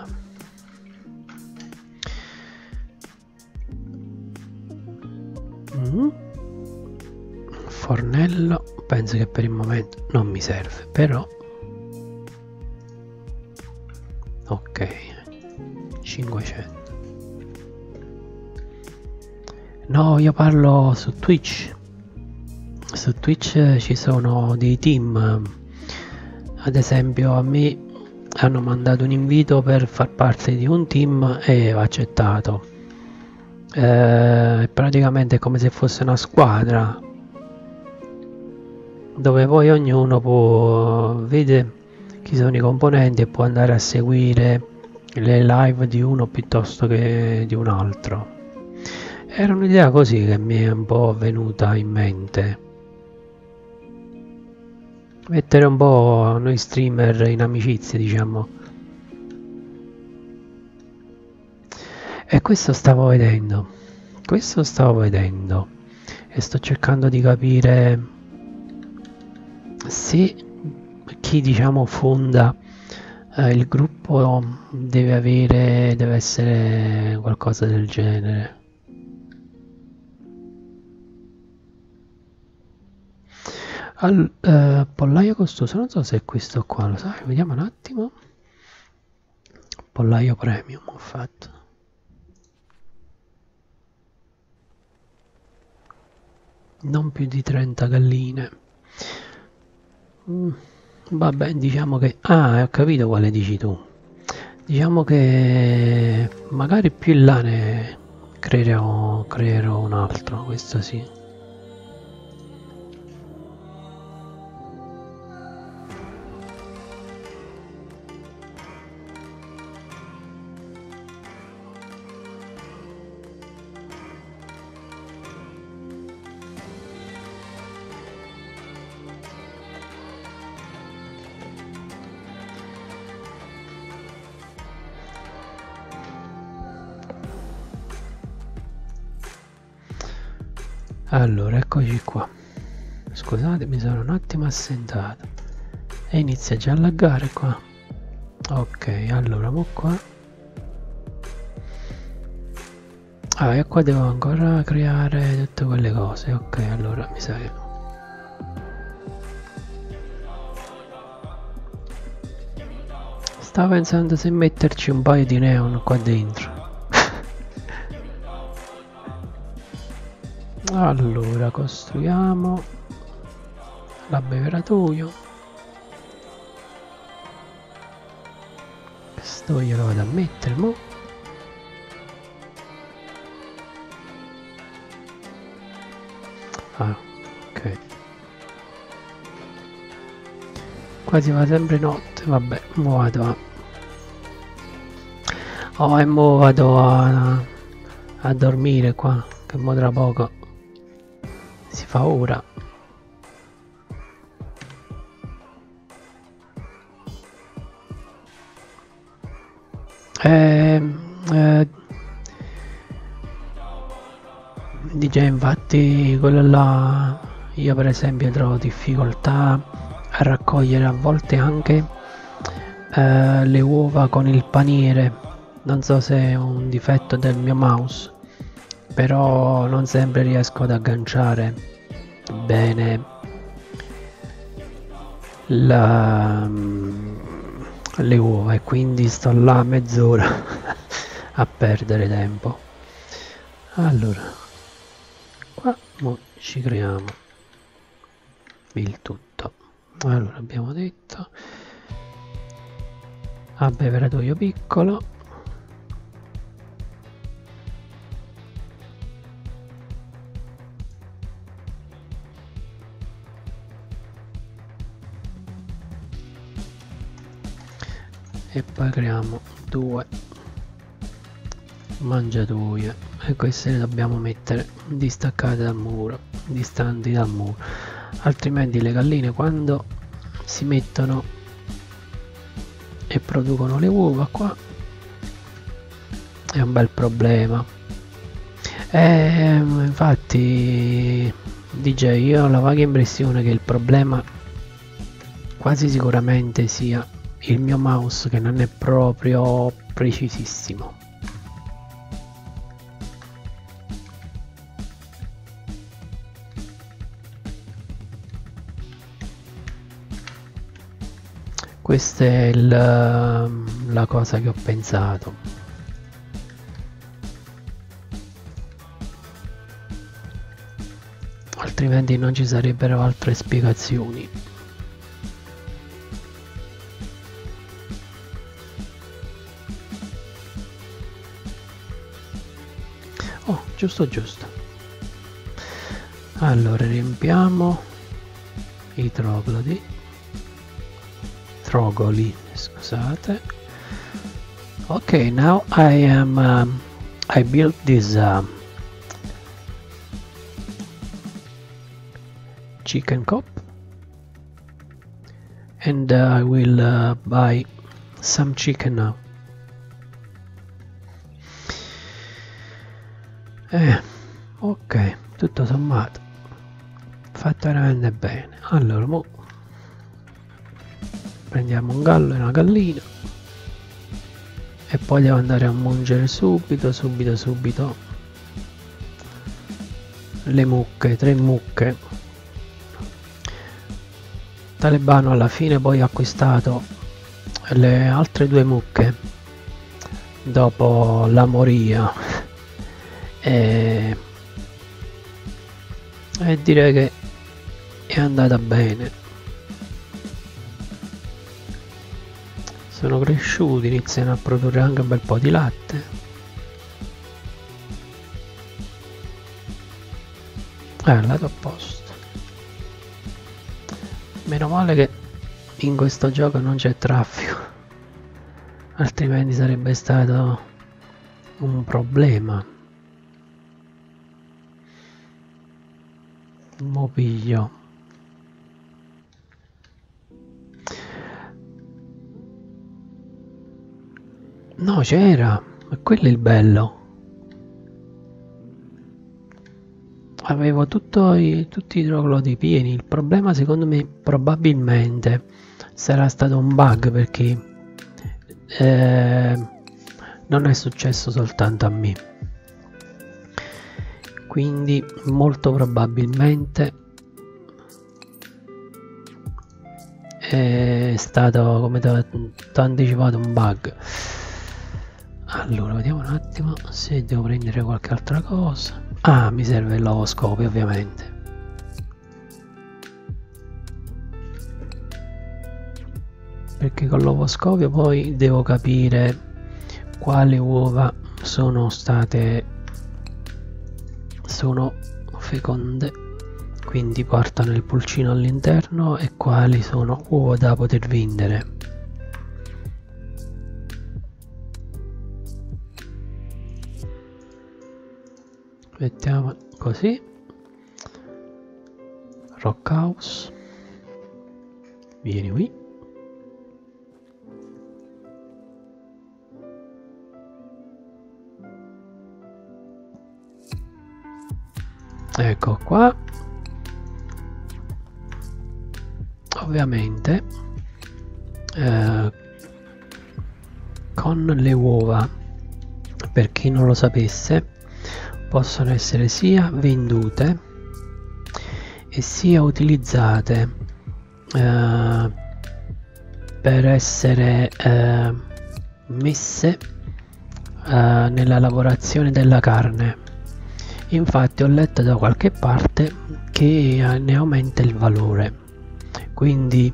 B: mm. fornello, penso che per il momento non mi serve, però ok, cinquecento. No, io parlo su Twitch. Su Twitch ci sono dei team, ad esempio a me hanno mandato un invito per far parte di un team e ho accettato. Eh, praticamente è come se fosse una squadra dove poi ognuno può vede chi sono i componenti e può andare a seguire le live di uno piuttosto che di un altro. Era un'idea così che mi è un po' venuta in mente. Mettere un po' noi streamer in amicizia, diciamo. E questo stavo vedendo. Questo stavo vedendo. E sto cercando di capire se chi, diciamo, fonda eh, il gruppo deve avere, deve essere qualcosa del genere. Al, eh, pollaio costoso, non so se è questo qua, lo sai, vediamo un attimo. Pollaio premium ho fatto. non più di trenta galline. mm, vabbè, diciamo che ah, ho capito quale dici tu. Diciamo che magari più in là ne creerò, creerò un altro, questo sì. Allora, eccoci qua. Scusate, mi sono un attimo assentato e inizia già a laggare qua. Ok, allora, mo qua. Ah, e qua devo ancora creare tutte quelle cose. Ok, allora mi sa che... Stavo pensando se metterci un paio di neon qua dentro. Allora, costruiamo l'abbeveratoio. Questo glielo vado a mettere, mo. Ah, ok. Qua si va sempre notte, vabbè, mo vado a... Oh, e mo vado a, a dormire qua, che mo tra poco si fa ora. Eh, eh, dice infatti quello là, io per esempio trovo difficoltà a raccogliere a volte anche eh, le uova con il paniere. Non so se è un difetto del mio mouse, però non sempre riesco ad agganciare bene la, le uova e quindi sto là mezz'ora a perdere tempo. Allora, qua mo ci creiamo il tutto. Allora, abbiamo detto abbeveratoio piccolo, e poi creiamo due mangiatoie e queste le dobbiamo mettere distaccate dal muro, distanti dal muro, altrimenti le galline quando si mettono e producono le uova qua è un bel problema. E infatti D J, io ho la vaga impressione che il problema quasi sicuramente sia il mio mouse, che non è proprio precisissimo. Questa è il, la cosa che ho pensato. Altrimenti non ci sarebbero altre spiegazioni. Oh, giusto giusto. Allora riempiamo i troglodi. Trogoli, scusate. Ok, now I am um, I built this um, chicken coop, and uh, I will uh, buy some chicken now. Eh, ok, tutto sommato fatto veramente bene. Allora, mo prendiamo un gallo e una gallina e poi devo andare a mungere subito, subito, subito le mucche, tre mucche. Talebano alla fine poi ha acquistato le altre due mucche dopo la moria e, e direi che è andata bene. Sono cresciuti, iniziano a produrre anche un bel po' di latte. È andato a posto. Meno male che in questo gioco non c'è traffico, altrimenti sarebbe stato un problema. Mo piglio. No, c'era, ma quello è il bello. Avevo tutto i, tutti i troglodi pieni. Il problema secondo me probabilmente sarà stato un bug, perché eh, non è successo soltanto a me. Quindi molto probabilmente è stato, come ti ho anticipato, un bug. Allora vediamo un attimo se devo prendere qualche altra cosa. Ah, mi serve l'ovoscopio ovviamente. Perché con l'ovoscopio poi devo capire quali uova sono state sono feconde, quindi portano il pulcino all'interno, e quali sono uova da poter vendere. Mettiamo così. Rock House, vieni qui. Ecco qua. Ovviamente eh, con le uova, per chi non lo sapesse, possono essere sia vendute e sia utilizzate eh, per essere eh, messe eh, nella lavorazione della carne. Infatti ho letto da qualche parte che ne aumenta il valore. Quindi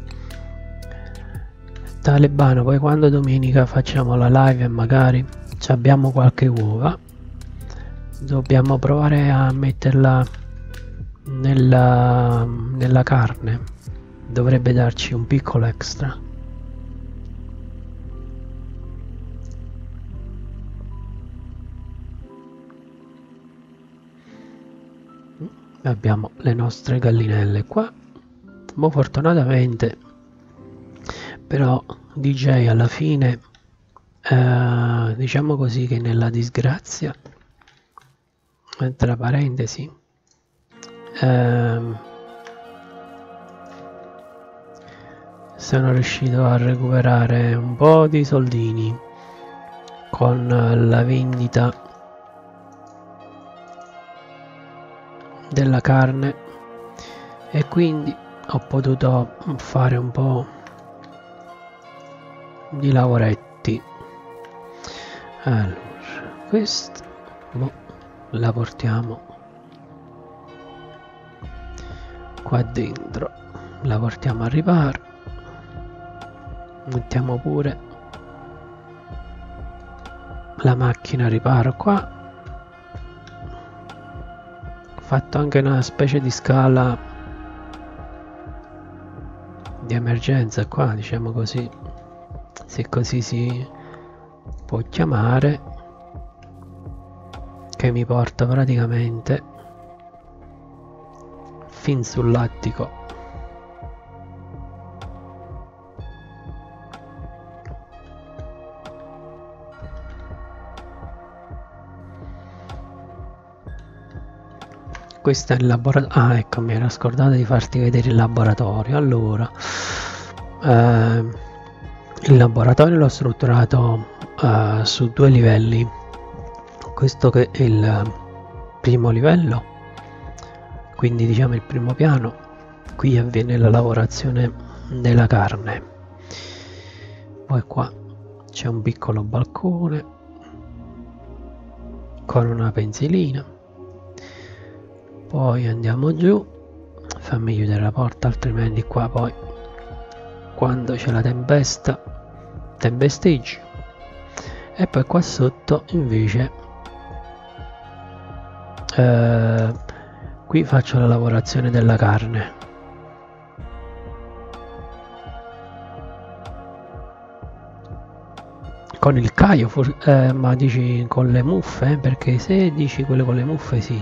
B: talebano, poi quando domenica facciamo la live e magari abbiamo qualche uova, dobbiamo provare a metterla nella, nella carne, dovrebbe darci un piccolo extra. Abbiamo le nostre gallinelle qua. Ma fortunatamente però D J alla fine eh, diciamo così che nella disgrazia, tra parentesi, eh, sono riuscito a recuperare un po' di soldini con la vendita della carne, e quindi ho potuto fare un po' di lavoretti. Allora, questa boh, la portiamo qua dentro, la portiamo a riparo, mettiamo pure la macchina a riparo qua. Ho fatto anche una specie di scala di emergenza qua, diciamo così, se così si può chiamare, che mi porta praticamente fin sull'attico. Questo è il laboratorio. Ah, ecco, mi era scordato di farti vedere il laboratorio. Allora, eh, il laboratorio l'ho strutturato eh, su due livelli. Questo che è il primo livello, quindi diciamo il primo piano. Qui avviene la lavorazione della carne. Poi qua c'è un piccolo balcone con una pensilina. poi andiamo giù, fammi chiudere la porta altrimenti qua poi quando c'è la tempesta tempesteggi. E poi qua sotto invece eh, qui faccio la lavorazione della carne. Con il caio, eh, ma dici con le muffe? Eh? Perché se dici quelle con le muffe sì.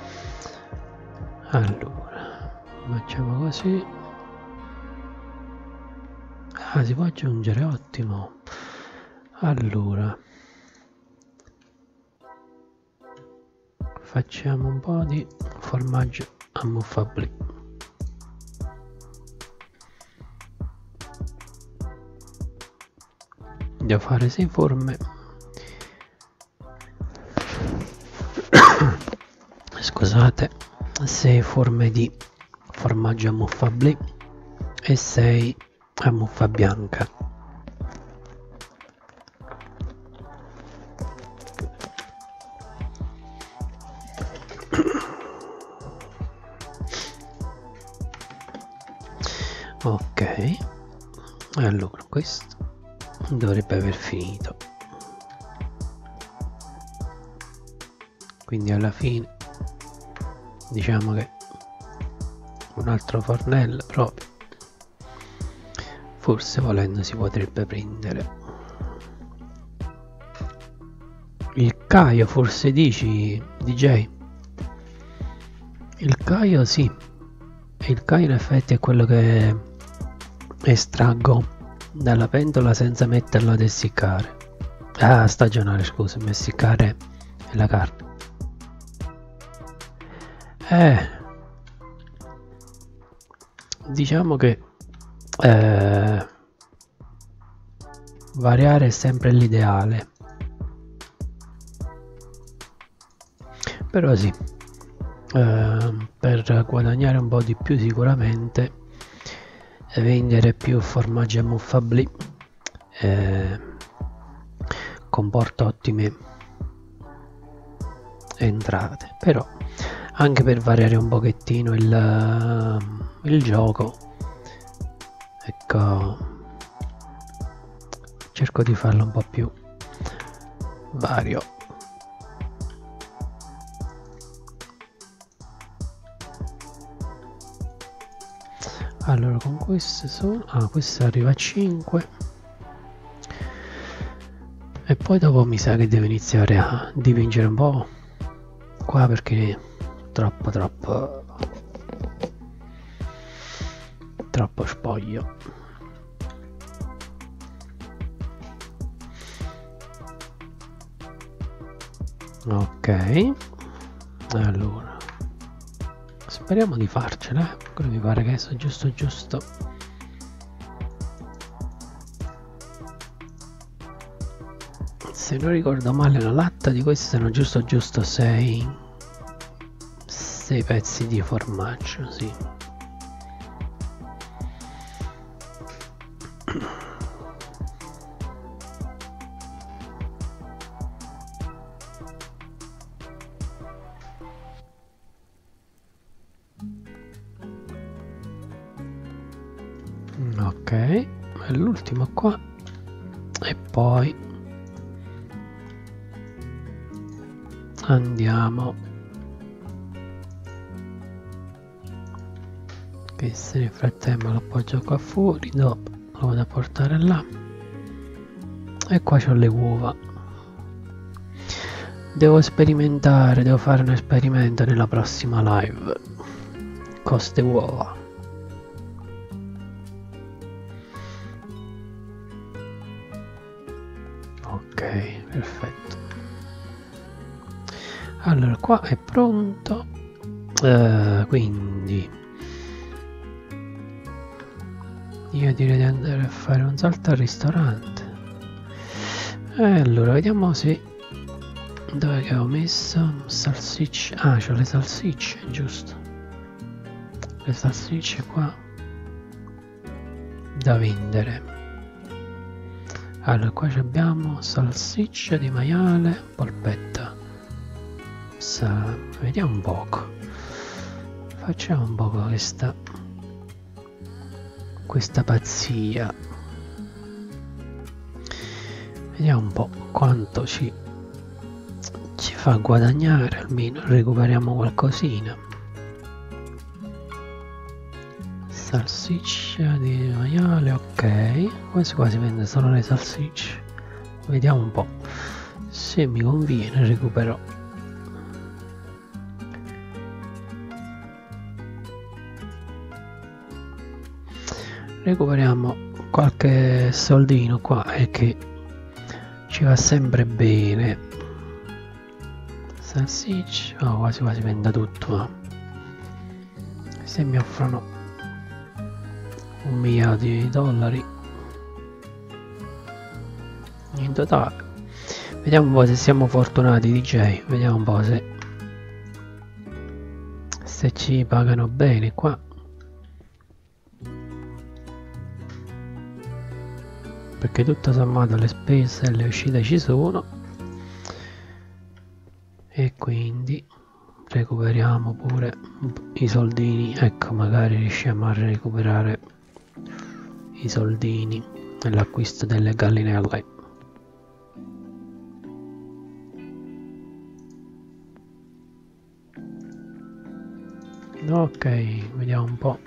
B: Allora, facciamo così. Ah, si può aggiungere, ottimo. Allora, facciamo un po' di formaggio a muffabli. Devo fare sei forme. Scusate, sei forme di formaggio a muffabli e sei a muffa bianca. Ok, allora questo dovrebbe aver finito, quindi alla fine diciamo che un altro fornello proprio forse volendo si potrebbe prendere. Il caio forse dici D J? Il caio sì, il caio in effetti è quello che estraggo dalla pentola senza metterlo ad essiccare. Ah, stagionare, scusami, essiccare è la carne. Eh, diciamo che eh, variare è sempre l'ideale, però sì, eh, per guadagnare un po' di più sicuramente vendere più formaggi a muffabli eh, comporta ottime entrate, però anche per variare un pochettino il, il gioco, ecco, cerco di farlo un po' più vario. Allora con queste sono, ah, questo arriva a cinque e poi dopo mi sa che devo iniziare a dipingere un po' qua perché troppo troppo troppo spoglio. Ok, allora speriamo di farcela, eh? Quello mi pare che sia giusto giusto. Se non ricordo male la latta di questi sono giusto giusto sei sei pezzi di formaggio, sì. Ok, l'ultimo qua e poi andiamo, che se nel frattempo lo appoggio qua fuori, dopo lo vado a portare là e qua c'ho le uova. Devo sperimentare, devo fare un esperimento nella prossima live con ste uova. Ok, perfetto. Allora qua è pronto, uh, quindi io direi di andare a fare un salto al ristorante. E allora vediamo se dove che ho messo salsicce. Ah, c'ho le salsicce, giusto, le salsicce qua da vendere. Allora qua abbiamo salsiccia di maiale, polpetta. Sa, vediamo un poco. facciamo un po' questa questa pazzia, vediamo un po' quanto ci ci fa guadagnare, almeno recuperiamo qualcosina. Salsiccia di maiale, ok, quasi quasi vende solo le salsicce, vediamo un po', se mi conviene recupero. Recuperiamo qualche soldino qua e che ci va sempre bene. Salsiccia, oh, quasi quasi vende tutto, ma se mi offrono un migliaio di dollari in totale, vediamo un po' se siamo fortunati D J, vediamo un po' se se ci pagano bene qua, perché tutto sommato le spese e le uscite ci sono, e quindi recuperiamo pure i soldini. Ecco, magari riusciamo a recuperare i soldini nell'acquisto delle gallinelle. Ok, vediamo un po'.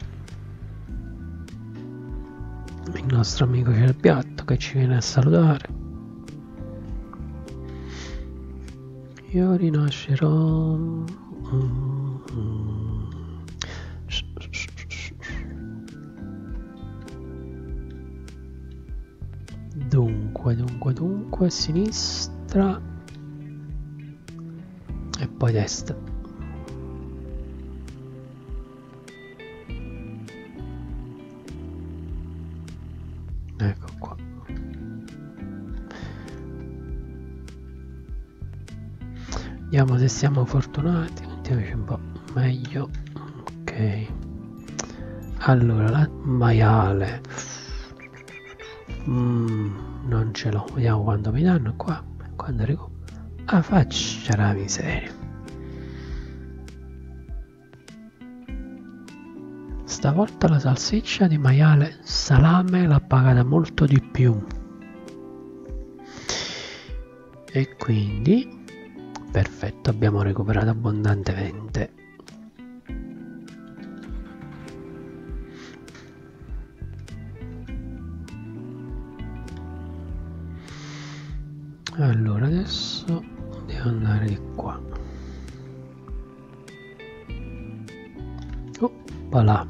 B: Il nostro amico c'è il piatto che ci viene a salutare. Io rinascerò. Mm-hmm. Dunque, dunque, dunque, sinistra e poi destra. Ecco qua. Vediamo se siamo fortunati, mettiamoci un po' meglio. Ok, allora la maiale mm, non ce l'ho, vediamo quanto mi danno qua, quando recupero. Ah, faccia la miseria, stavolta la salsiccia di maiale salame l'ha pagata molto di più, e quindi perfetto, abbiamo recuperato abbondantemente. Allora adesso devo andare di qua. Oppala.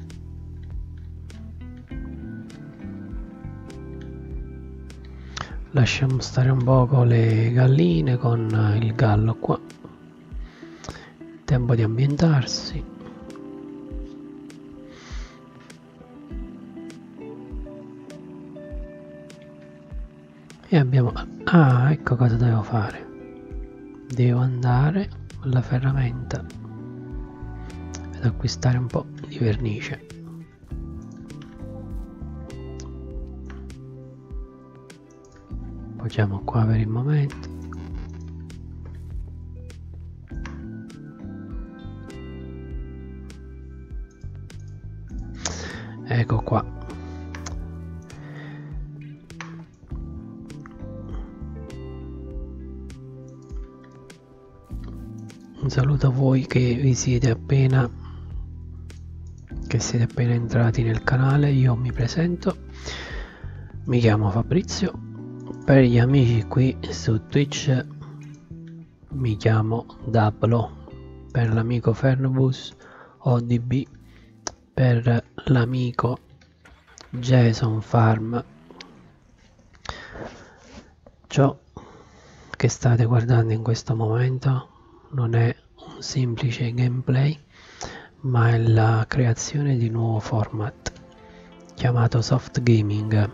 B: Lasciamo stare un poco le galline con il gallo qua. Tempo di ambientarsi. E abbiamo... Ah, ecco cosa devo fare. Devo andare alla ferramenta ed acquistare un po' di vernice. Poggiamo qua per il momento. Ecco qua. Un saluto a voi che vi siete appena che siete appena entrati nel canale. Io mi presento, mi chiamo Fabrizio, per gli amici qui su Twitch mi chiamo Dablo, per l'amico Fernbus O D B, per l'amico Jason Farm. Ciò che state guardando in questo momento non è un semplice gameplay, ma è la creazione di un nuovo format chiamato soft gaming.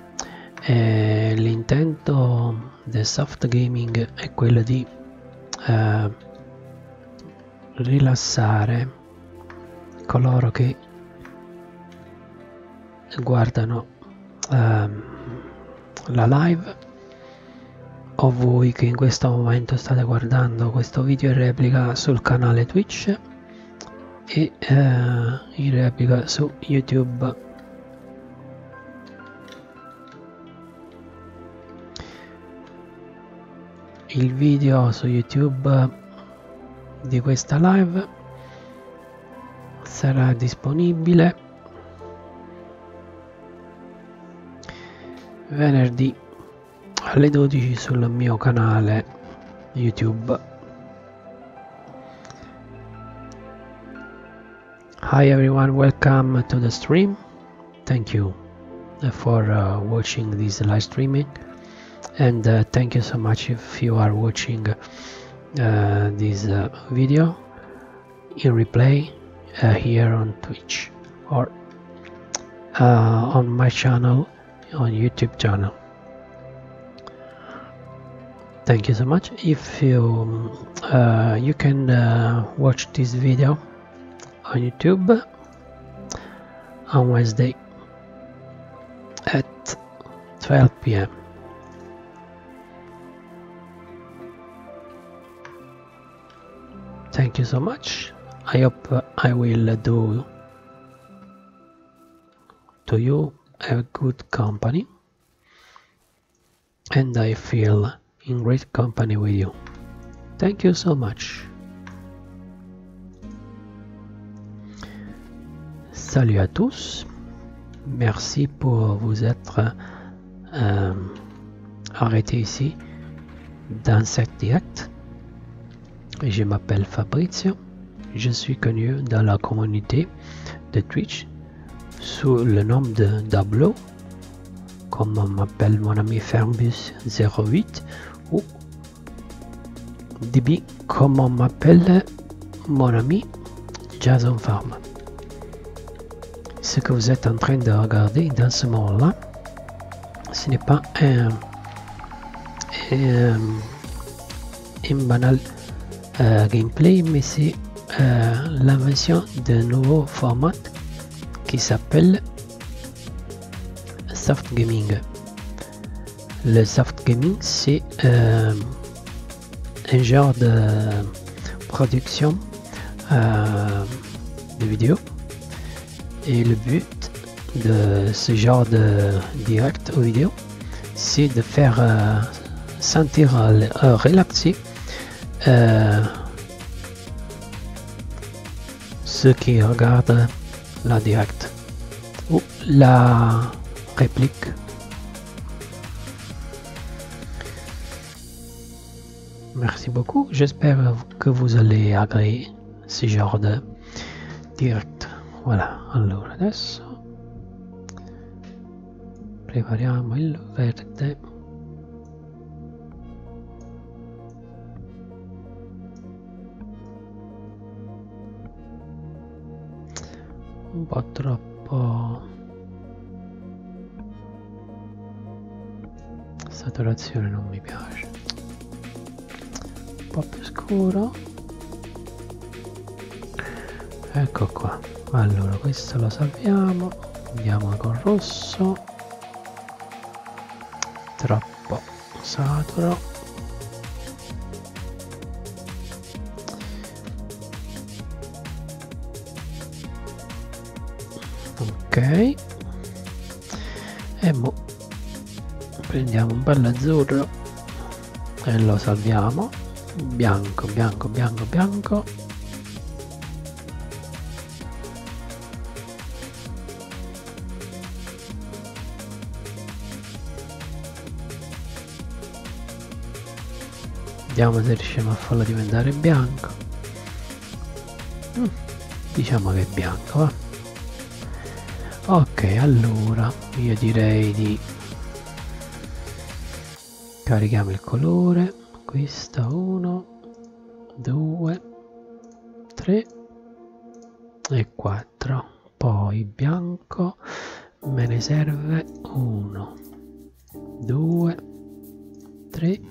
B: L'intento del soft gaming è quello di eh, rilassare coloro che guardano eh, la live, o voi che in questo momento state guardando questo video in replica sul canale Twitch, e uh, in replica su YouTube. Il video su YouTube di questa live sarà disponibile venerdì alle dodici sul mio canale YouTube. Hi everyone, welcome to the stream. Thank you for uh, watching this live streaming, and uh, thank you so much if you are watching uh, this uh, video in replay uh, here on Twitch or uh, on my channel on YouTube channel. Thank you so much. If you uh, you can uh, watch this video on YouTube on Wednesday at twelve p m Thank you so much. I hope uh, I will do to you a good company, and I feel in great company with you. Thank you so much. Salut à tous. Merci pour vous être euh, arrêté ici dans cette direct. Je m'appelle Fabrizio. Je suis connu dans la communauté de Twitch sous le nom de Dablo, comme m'appelle mon ami Fermbus zéro huit, ou D B comme on m'appelle mon ami Jason Farm. Ce que vous êtes en train de regarder dans ce moment-là, ce n'est pas un, un, un banal euh, gameplay, mais c'est euh, l'invention d'un nouveau format qui s'appelle soft gaming. Le soft gaming, c'est euh, un genre de production euh, de vidéos, et le but de ce genre de direct ou vidéo, c'est de faire euh, sentir euh, relaxer euh, ceux qui regardent la direct ou la réplique. Merci beaucoup, j'espère que vous allez agréer ce genre de direct. Voilà, allora adesso prepariamo il verde. Un po' troppo saturazione, non mi piace. Un po' più scuro. Ecco qua. Allora, questo lo salviamo, andiamo con rosso, troppo saturo. Ok, e mo prendiamo un bello azzurro e lo salviamo, bianco, bianco, bianco, bianco. Vediamo se riusciamo a farlo diventare bianco. mm, diciamo che è bianco, va. Ok, allora io direi di carichiamo il colore. Questo uno, due, tre e quattro. Poi bianco me ne serve uno, due, tre,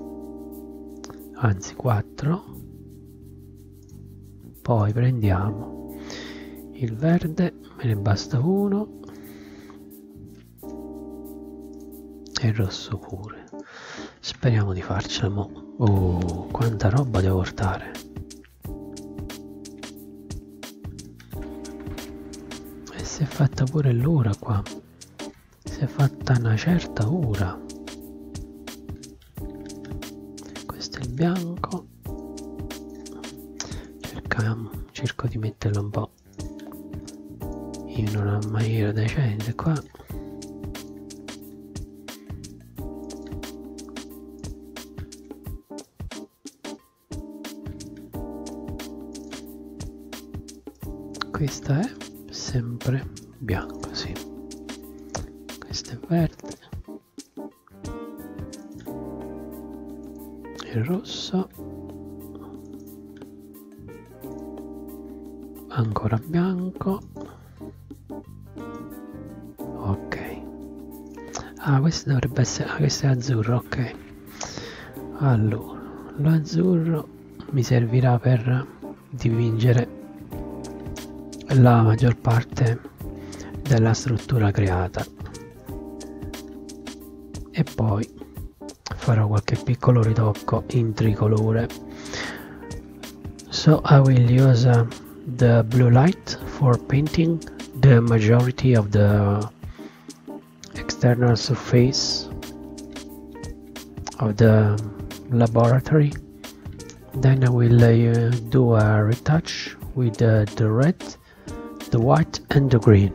B: anzi quattro. Poi prendiamo il verde, me ne basta uno, e il rosso pure. Speriamo di farcela mo. Oh, quanta roba devo portare. fatta pure l'ora qua, si è fatta una certa ora. Questo è il bianco, cerchiamo, cerco di metterlo un po' in una maniera decente qua. Questa è sempre bianco, sì. Questo è verde, il rosso, ancora bianco. Ok, ah, questo dovrebbe essere, ah, questo è azzurro. Ok, allora l'azzurro mi servirà per dipingere la maggior parte della struttura creata e poi farò qualche piccolo ritocco in tricolore. So I will use uh, the blue light for painting the majority of the external surface of the laboratory. Then I will uh, do a retouch with uh, the red, the white and the green.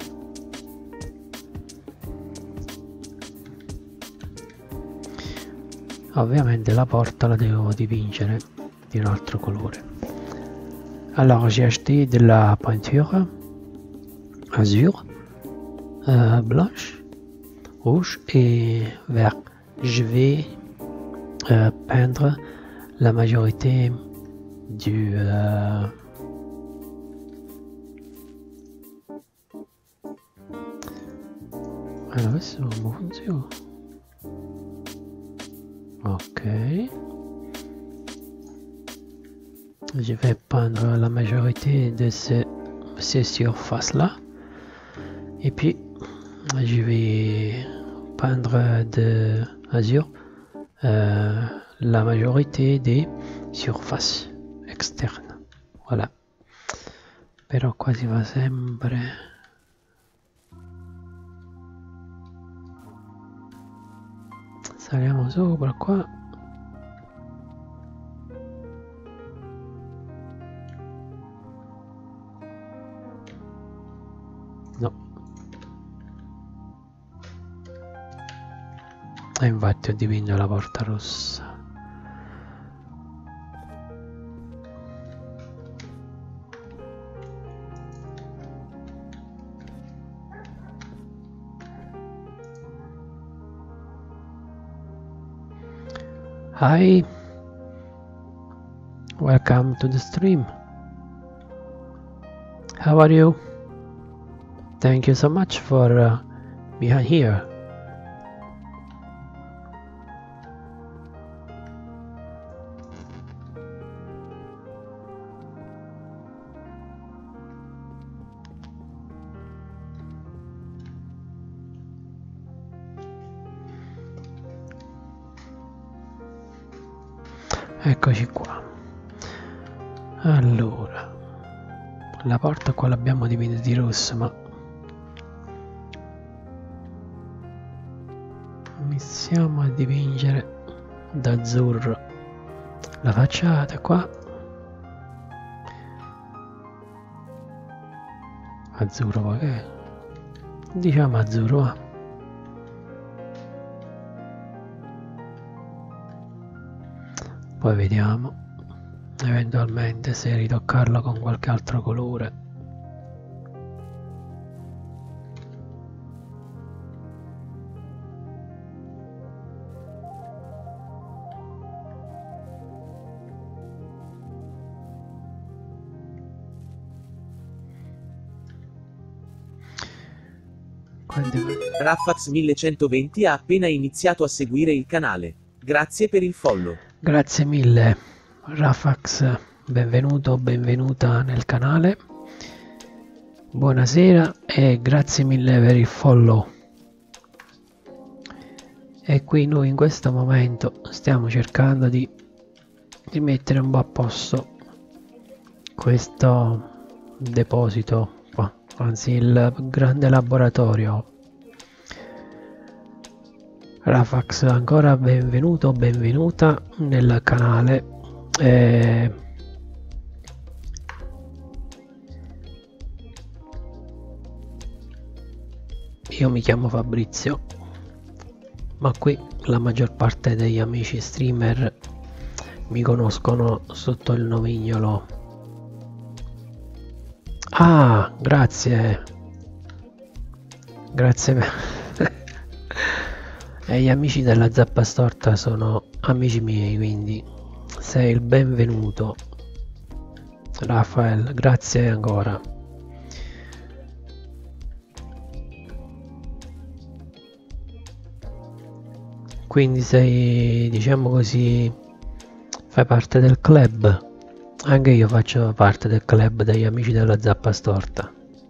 B: Ovviamente la porta la devo dipingere di un altro colore. Alors j'ai acheté de la peinture azur, euh, blanche, rouge et vert. Je vais euh, peindre la majorité du euh, allora questo come funziona? Ok, je vais peindre la majorité de ce, ces surfaces là et puis je vais peindre de azur euh, la majorité des surfaces externes. Voilà, però qua si fa sempre saliamo sopra qua. No, e infatti ho dipinto la porta rossa. Hi, welcome to the stream. How are you? Thank you so much for uh, being here. Eccoci qua. Allora, la porta qua l'abbiamo dipinta di rosso, ma iniziamo a dipingere d'azzurro la facciata qua. Azzurro poi che è? Diciamo azzurro, va. Poi vediamo eventualmente se ritoccarlo con qualche altro colore.
A: Raffax millecentoventi ha appena iniziato a seguire il canale. Grazie per il follow.
B: Grazie mille Raffax, benvenuto, benvenuta nel canale. Buonasera e grazie mille per il follow. E qui noi in questo momento stiamo cercando di, di mettere un po' a posto questo deposito qua. anzi il grande laboratorio. Rafax, ancora benvenuto, benvenuta nel canale. Eh, io mi chiamo Fabrizio, ma qui la maggior parte degli amici streamer mi conoscono sotto il nomignolo. Ah, grazie. Grazie. E gli amici della Zappa Storta sono amici miei, quindi sei il benvenuto. Rafael, grazie ancora. Quindi sei, diciamo così, fai parte del club. Anche io faccio parte del club degli amici della Zappa Storta.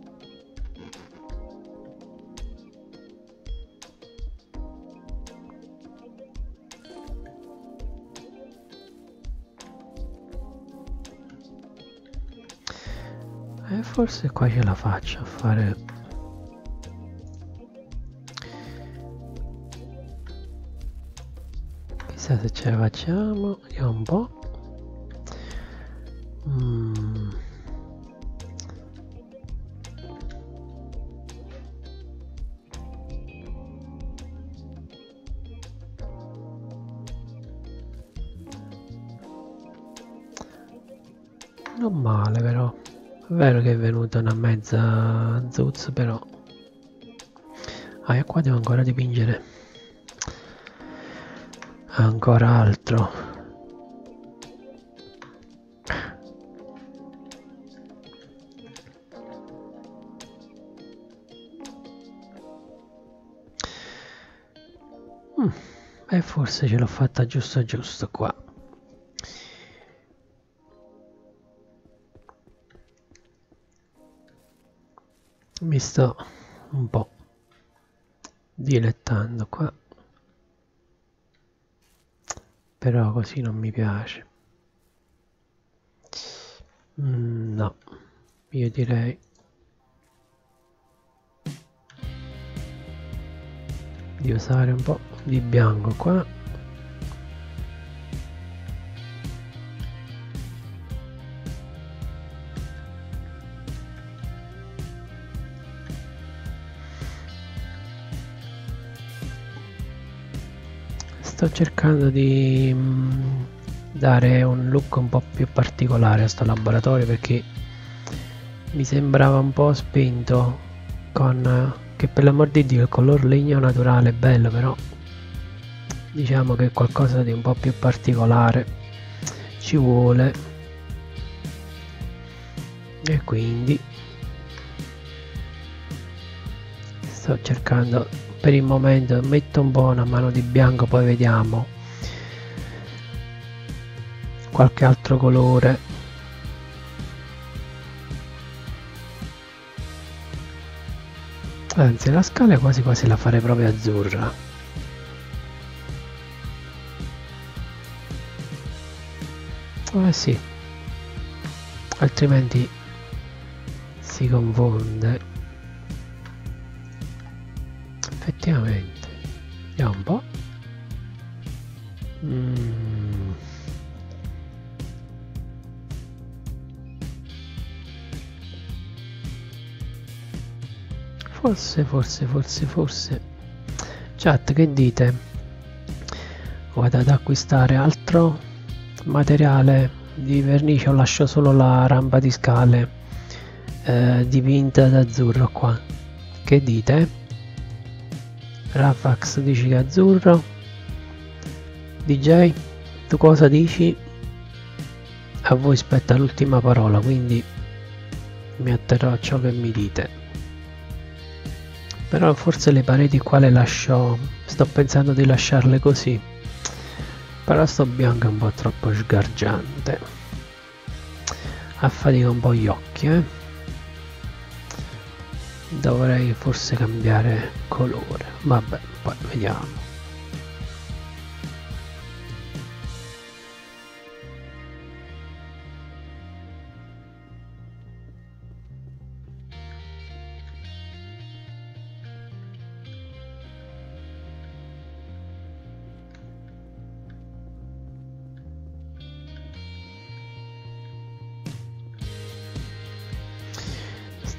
B: E forse qua ce la faccio a fare. Chissà se ce la facciamo. Vediamo un po'. Mm. Non male però. È vero che è venuta una mezza zuz, però. Ah, e qua devo ancora dipingere ancora altro. Mm, e forse ce l'ho fatta giusto giusto qua. Mi sto un po' dilettando qua, però così non mi piace. Mm, no, io direi di usare un po' di bianco qua. Sto cercando di mm, dare un look un po' più particolare a sto laboratorio, perché mi sembrava un po' spinto con, che per l'amor di Dio il color legno naturale è bello, però diciamo che qualcosa di un po' più particolare ci vuole, e quindi sto cercando. Per il momento metto un po' una mano di bianco, poi vediamo qualche altro colore. Anzi, la scala quasi quasi la farei proprio azzurra. Eh sì, altrimenti si confonde. Effettivamente, vediamo un po'. Mm. Forse, forse, forse, forse. Chat, che dite? Vado ad acquistare altro materiale di vernice o lascio solo la rampa di scale eh, dipinta d'azzurro qua? Che dite? Rafax dici che è azzurro. D J, tu cosa dici? A voi spetta l'ultima parola, quindi mi atterrò a ciò che mi dite. Però forse le pareti qua le lascio, sto pensando di lasciarle così, però sto bianco è un po' troppo sgargiante, affatica un po' gli occhi, eh? Dovrei forse cambiare colore, vabbè, poi vediamo.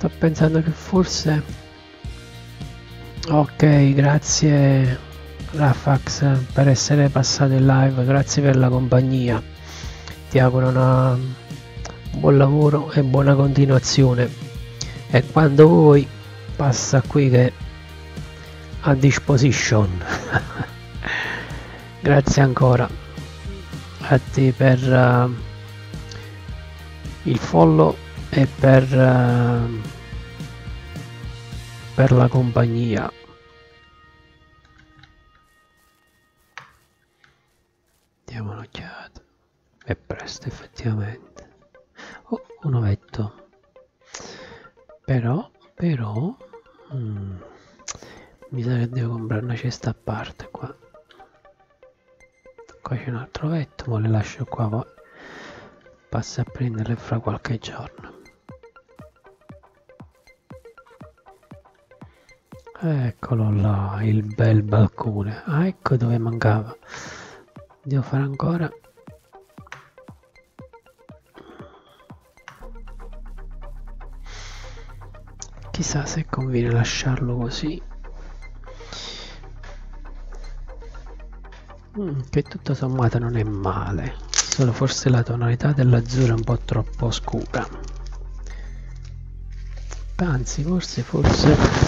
B: sto pensando che forse... Ok, grazie Rafax per essere passato in live, grazie per la compagnia, ti auguro una... un buon lavoro e buona continuazione, e quando vuoi passa qui che a disposition. Grazie ancora a te per uh, il follow e per, uh, per la compagnia. Diamo un'occhiata. È presto effettivamente. Oh, un ovetto. Però, però... Mm, mi sa che devo comprare una cesta a parte qua. Qua c'è un altro ovetto, ma le lascio qua, poi passo a prenderle fra qualche giorno. Eccolo là, il bel balcone. Ah, ecco dove mancava. Devo fare ancora. Chissà se conviene lasciarlo così. Mm, che tutto sommato non è male. Solo forse la tonalità dell'azzurro è un po' troppo scura. Anzi, forse, forse...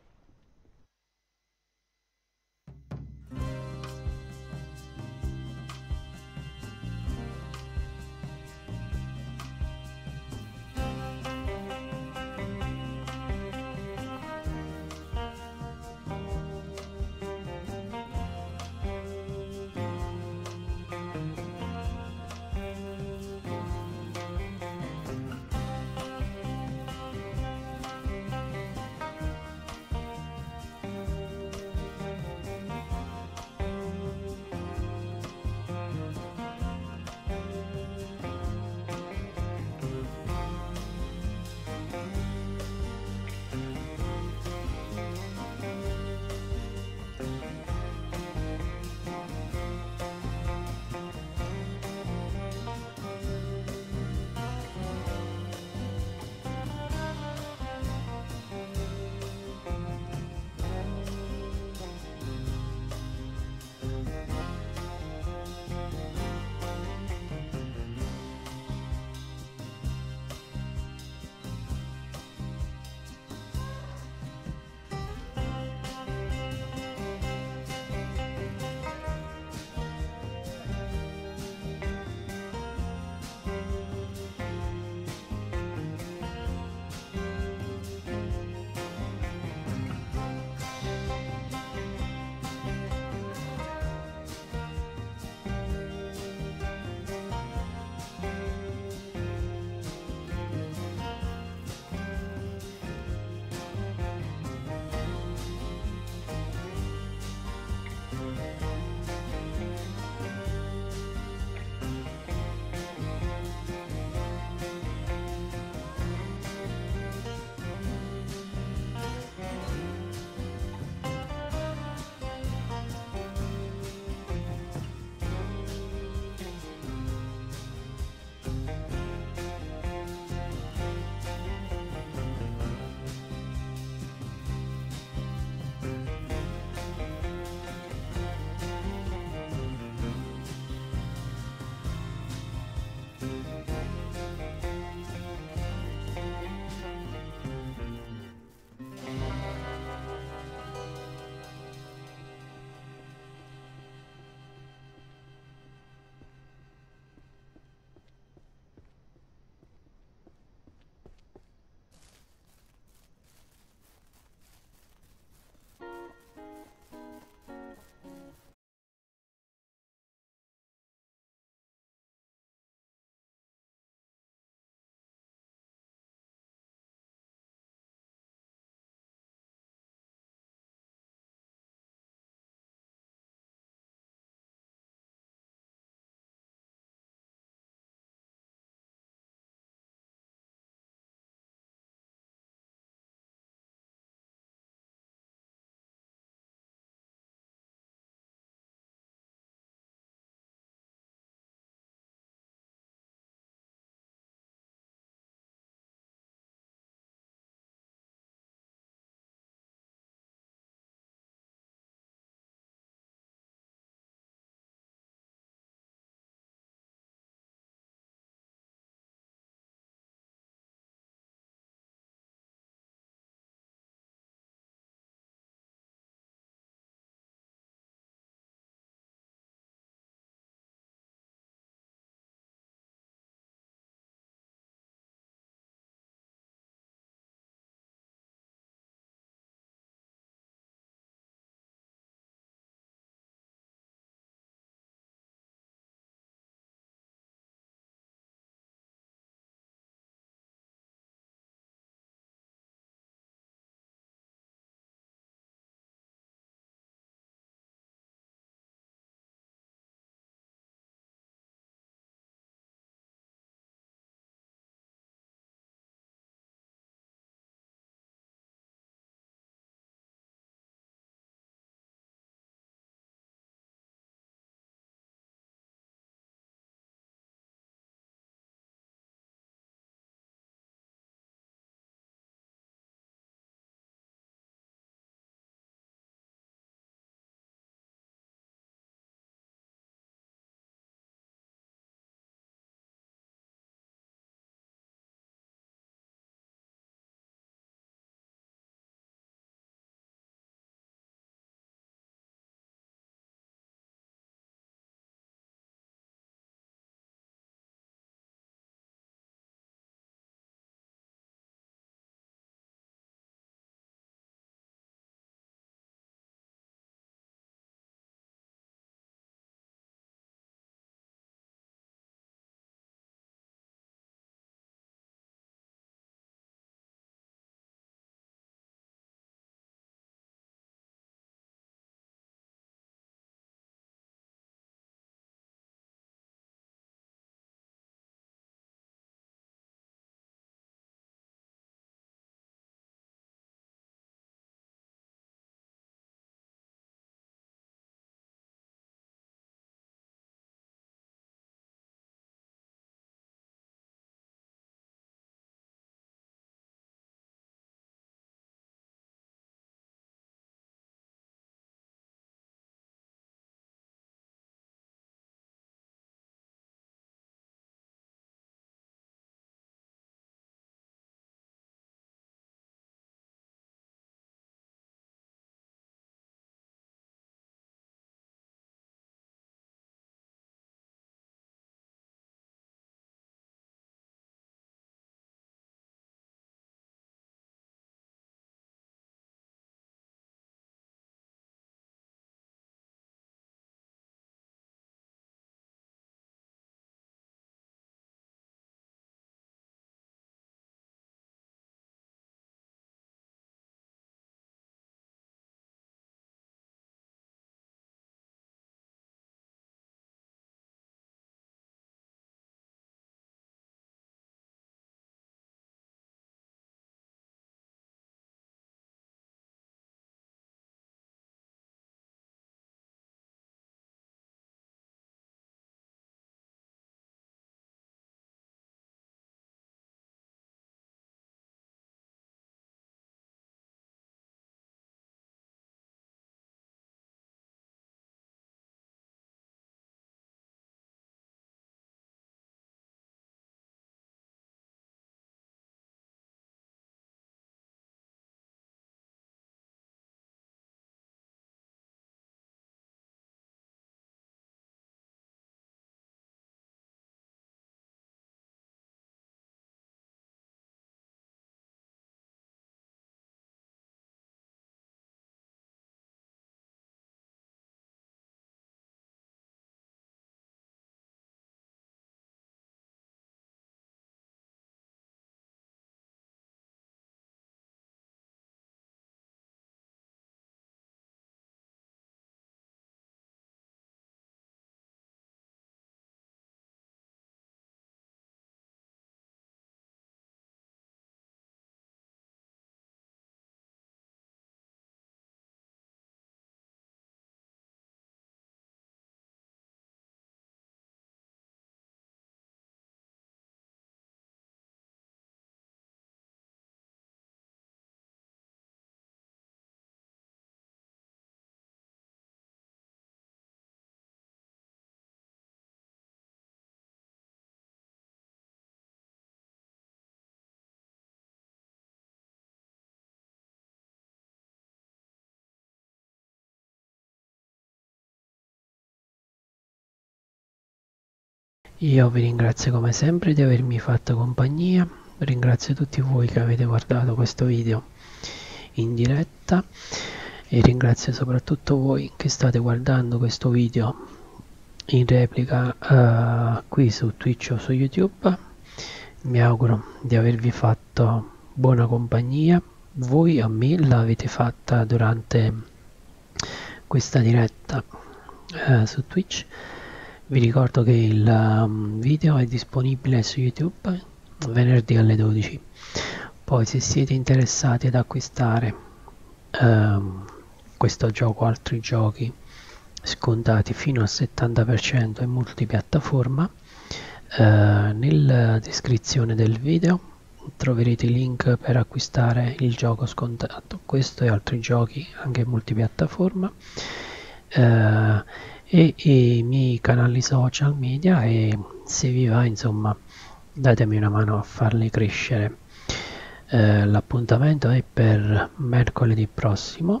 B: Io vi ringrazio come sempre di avermi fatto compagnia, ringrazio tutti voi che avete guardato questo video in diretta e ringrazio soprattutto voi che state guardando questo video in replica uh, qui su Twitch o su YouTube. Mi auguro di avervi fatto buona compagnia. Voi a me l'avete fatta durante questa diretta uh, su Twitch. Vi ricordo che il um, video è disponibile su YouTube venerdì alle dodici. Poi se siete interessati ad acquistare um, questo gioco o altri giochi scontati fino al settanta per cento in multipiattaforma, eh, nella descrizione del video troverete i link per acquistare il gioco scontato, questo e altri giochi anche in multipiattaforma, eh, e, e i miei canali social media, e se vi va insomma datemi una mano a farli crescere. Eh, l'appuntamento è per mercoledì prossimo.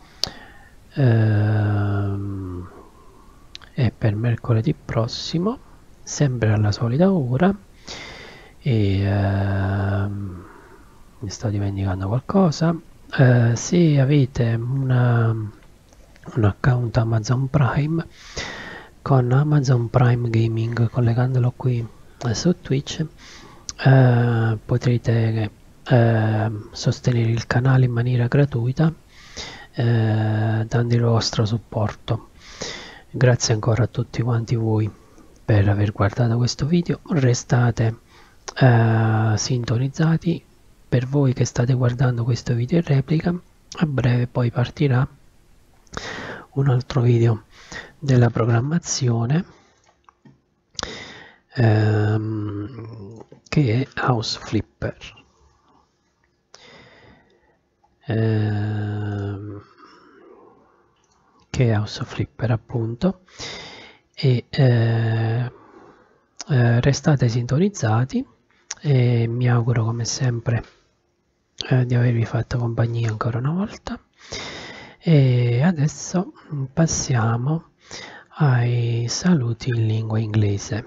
B: Ehm, è per mercoledì prossimo, sempre alla solita ora, e ehm, mi sto dimenticando qualcosa. Eh, se avete una, un account Amazon Prime, con Amazon Prime Gaming, collegandolo qui eh, su Twitch, eh, potrete eh, sostenere il canale in maniera gratuita, Eh, dando il vostro supporto. Grazie ancora a tutti quanti voi per aver guardato questo video. Restate eh, sintonizzati. Per voi che state guardando questo video in replica, a breve poi partirà un altro video della programmazione ehm, che è House Flipper. Ehm, che è House Flipper appunto, e eh, eh, restate sintonizzati, e mi auguro come sempre eh, di avervi fatto compagnia ancora una volta. E adesso passiamo ai saluti in lingua inglese.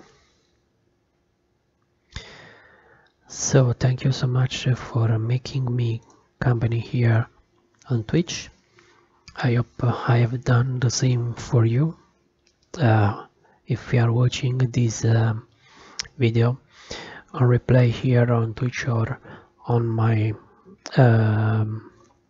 B: So thank you so much for making me company here on Twitch. I hope I have done the same for you. Uh, if you are watching this uh, video on replay here on Twitch or on my um,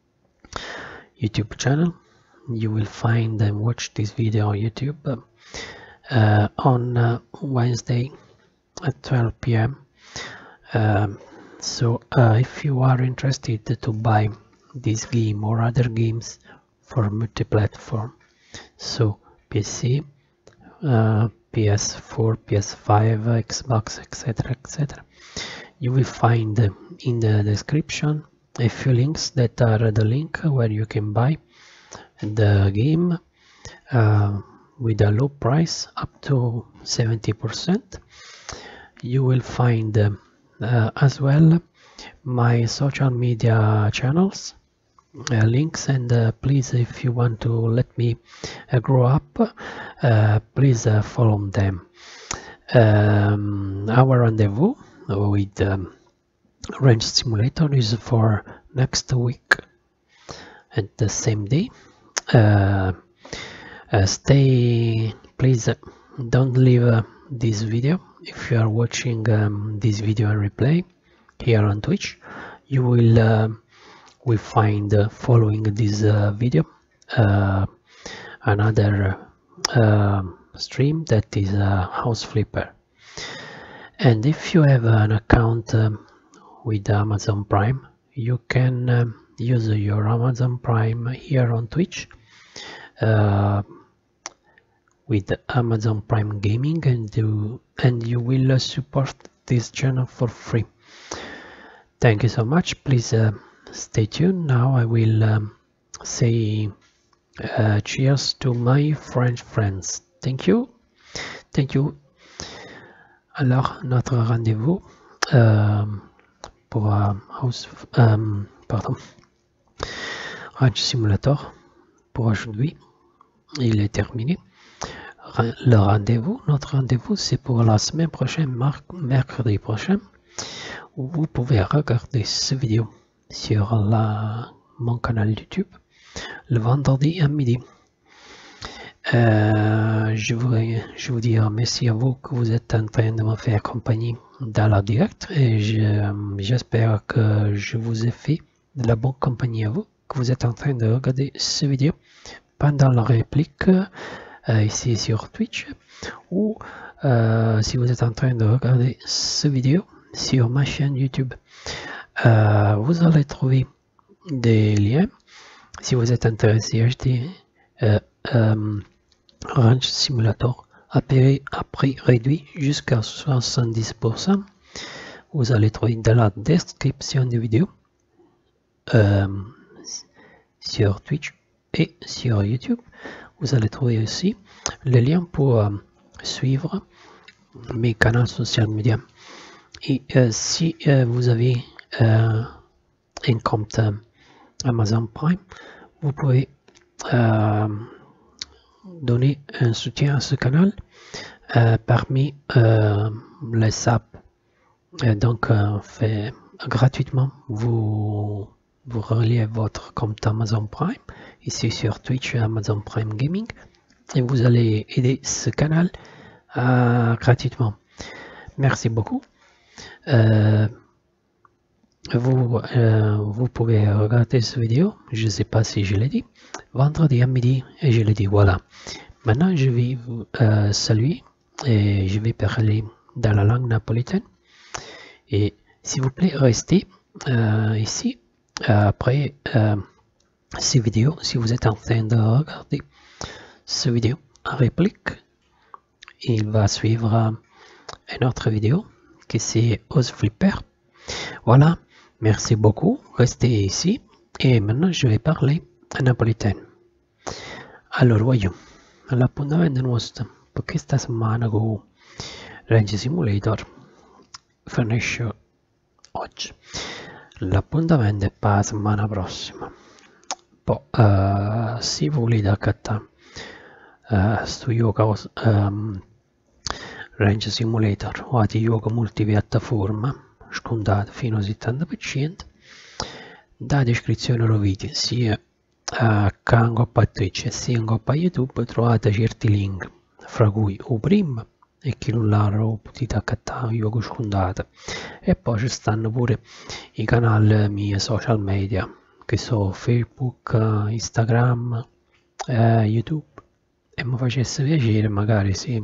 B: YouTube channel, you will find and watch this video on YouTube uh, on uh, Wednesday at twelve p m Um, so uh, if you are interested to buy this game or other games for multi-platform, so P C, uh, P S four, P S five, Xbox, etc, etc, you will find in the description a few links that are the link where you can buy the game uh, with a low price up to seventy percent. You will find uh, uh, as well my social media channels uh, links, and uh, please, if you want to let me uh, grow up, uh, please uh, follow them. Um, our rendezvous with um, Range Simulator is for next week at the same day. Uh, uh, stay, please, uh, don't leave uh, this video. If you are watching um, this video in replay here on Twitch, you will uh, will find uh, following this uh, video uh, another uh, stream that is uh, House Flipper. And if you have an account um, with Amazon Prime, you can um, use your Amazon Prime here on Twitch uh, with Amazon Prime Gaming, and you and you will uh, support this channel for free. Thank you so much. Please uh, stay tuned. Now I will um, say uh, cheers to my French friends. Thank you. Thank you. Alors, notre rendez-vous euh, pour euh, House, euh, pardon, Range Simulator pour aujourd'hui, il est terminé. le rendez-vous. Notre rendez-vous, c'est pour la semaine prochaine, mercredi prochain, où vous pouvez regarder cette vidéo sur la, mon canal YouTube le vendredi à midi. Euh, je voudrais je vous dire merci à vous que vous êtes en train de me faire compagnie dans la direct et j'espère que je vous ai fait de la bonne compagnie à vous, que vous êtes en train de regarder cette vidéo pendant la réplique euh, ici sur Twitch, ou euh, si vous êtes en train de regarder cette vidéo sur ma chaîne YouTube. Euh, vous allez trouver des liens si vous êtes intéressé à acheter euh, euh, Ranch Simulator à prix, à prix réduit jusqu'à soixante-dix pour cent. Vous allez trouver dans la description de vidéo euh, sur Twitch et sur YouTube. Vous allez trouver aussi le lien pour euh, suivre mes canaux social media. Et euh, si euh, vous avez euh, un compte euh, Amazon Prime, vous pouvez euh, donner un soutien à ce canal euh, parmi euh, les subs. Et donc euh, fait gratuitement, vous vous reliez votre compte Amazon Prime ici sur Twitch, Amazon Prime Gaming, et vous allez aider ce canal euh, gratuitement. Merci beaucoup. Euh, vous, euh, vous pouvez regarder cette vidéo, je ne sais pas si je l'ai dit, vendredi à midi, et je l'ai dit, voilà. Maintenant, je vais vous euh, saluer et je vais parler dans la langue napolitaine. Et s'il vous plaît, restez euh, ici. Euh, après euh, ces vidéos, si vous êtes en train de regarder cette vidéo en réplique, il va suivre euh, une autre vidéo qui c'est Os Flipper. Voilà, merci beaucoup, restez ici e maintenant je vais parler in napoletano. Allora, voglio l'appuntamento nostro per questa settimana con Range Simulator finisce oggi. L'appuntamento è per la settimana prossima. Poi, uh, se volete accattare uh, sto yoga um, Range Simulator o di yoga multipiattaforma scontato fino al settanta per cento, da descrizione del video sia a cango a Twitch sia a YouTube trovate certi link, fra cui il primo e chi non l'ha potete accattare yoga scontato, e poi ci stanno pure i canali miei social media che sono Facebook, Instagram, eh, YouTube, e mi facesse piacere magari sì,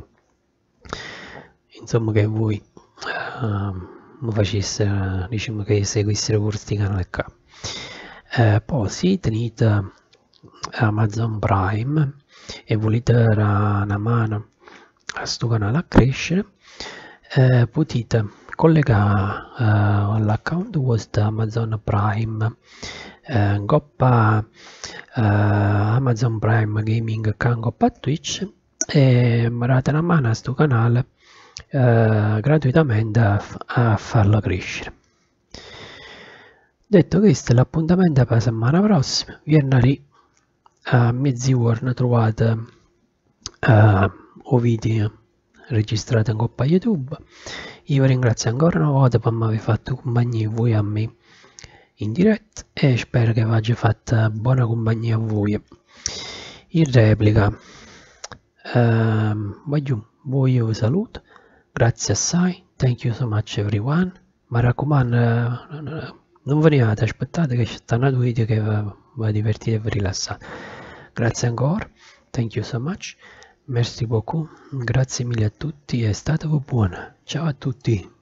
B: insomma, che voi uh, mi facesse, diciamo, che seguissero questi canali qua. Eh, poi se tenete Amazon Prime e volete dare una mano a questo canale a crescere, eh, potete collegare uh, l'account vostro Amazon Prime eh, coppa uh, Amazon Prime Gaming con coppa Twitch, e mi date una mano a questo canale uh, gratuitamente a, a farlo crescere. Detto questo, l'appuntamento per la settimana prossima, venerdì a mezzogiorno trovate uh, o video registrato in coppa YouTube. Io vi ringrazio ancora una volta per aver fatto compagnia voi a me in diretta e spero che vi abbia fatto buona compagnia a voi. In replica uh, voglio, voglio vi saluto, grazie assai, thank you so much everyone. Mi raccomando, uh, non veniate, aspettate che c'è un altro video che vi va divertire e vi rilassate. Grazie ancora, thank you so much, merci beaucoup, grazie mille a tutti e state buoni, ciao a tutti.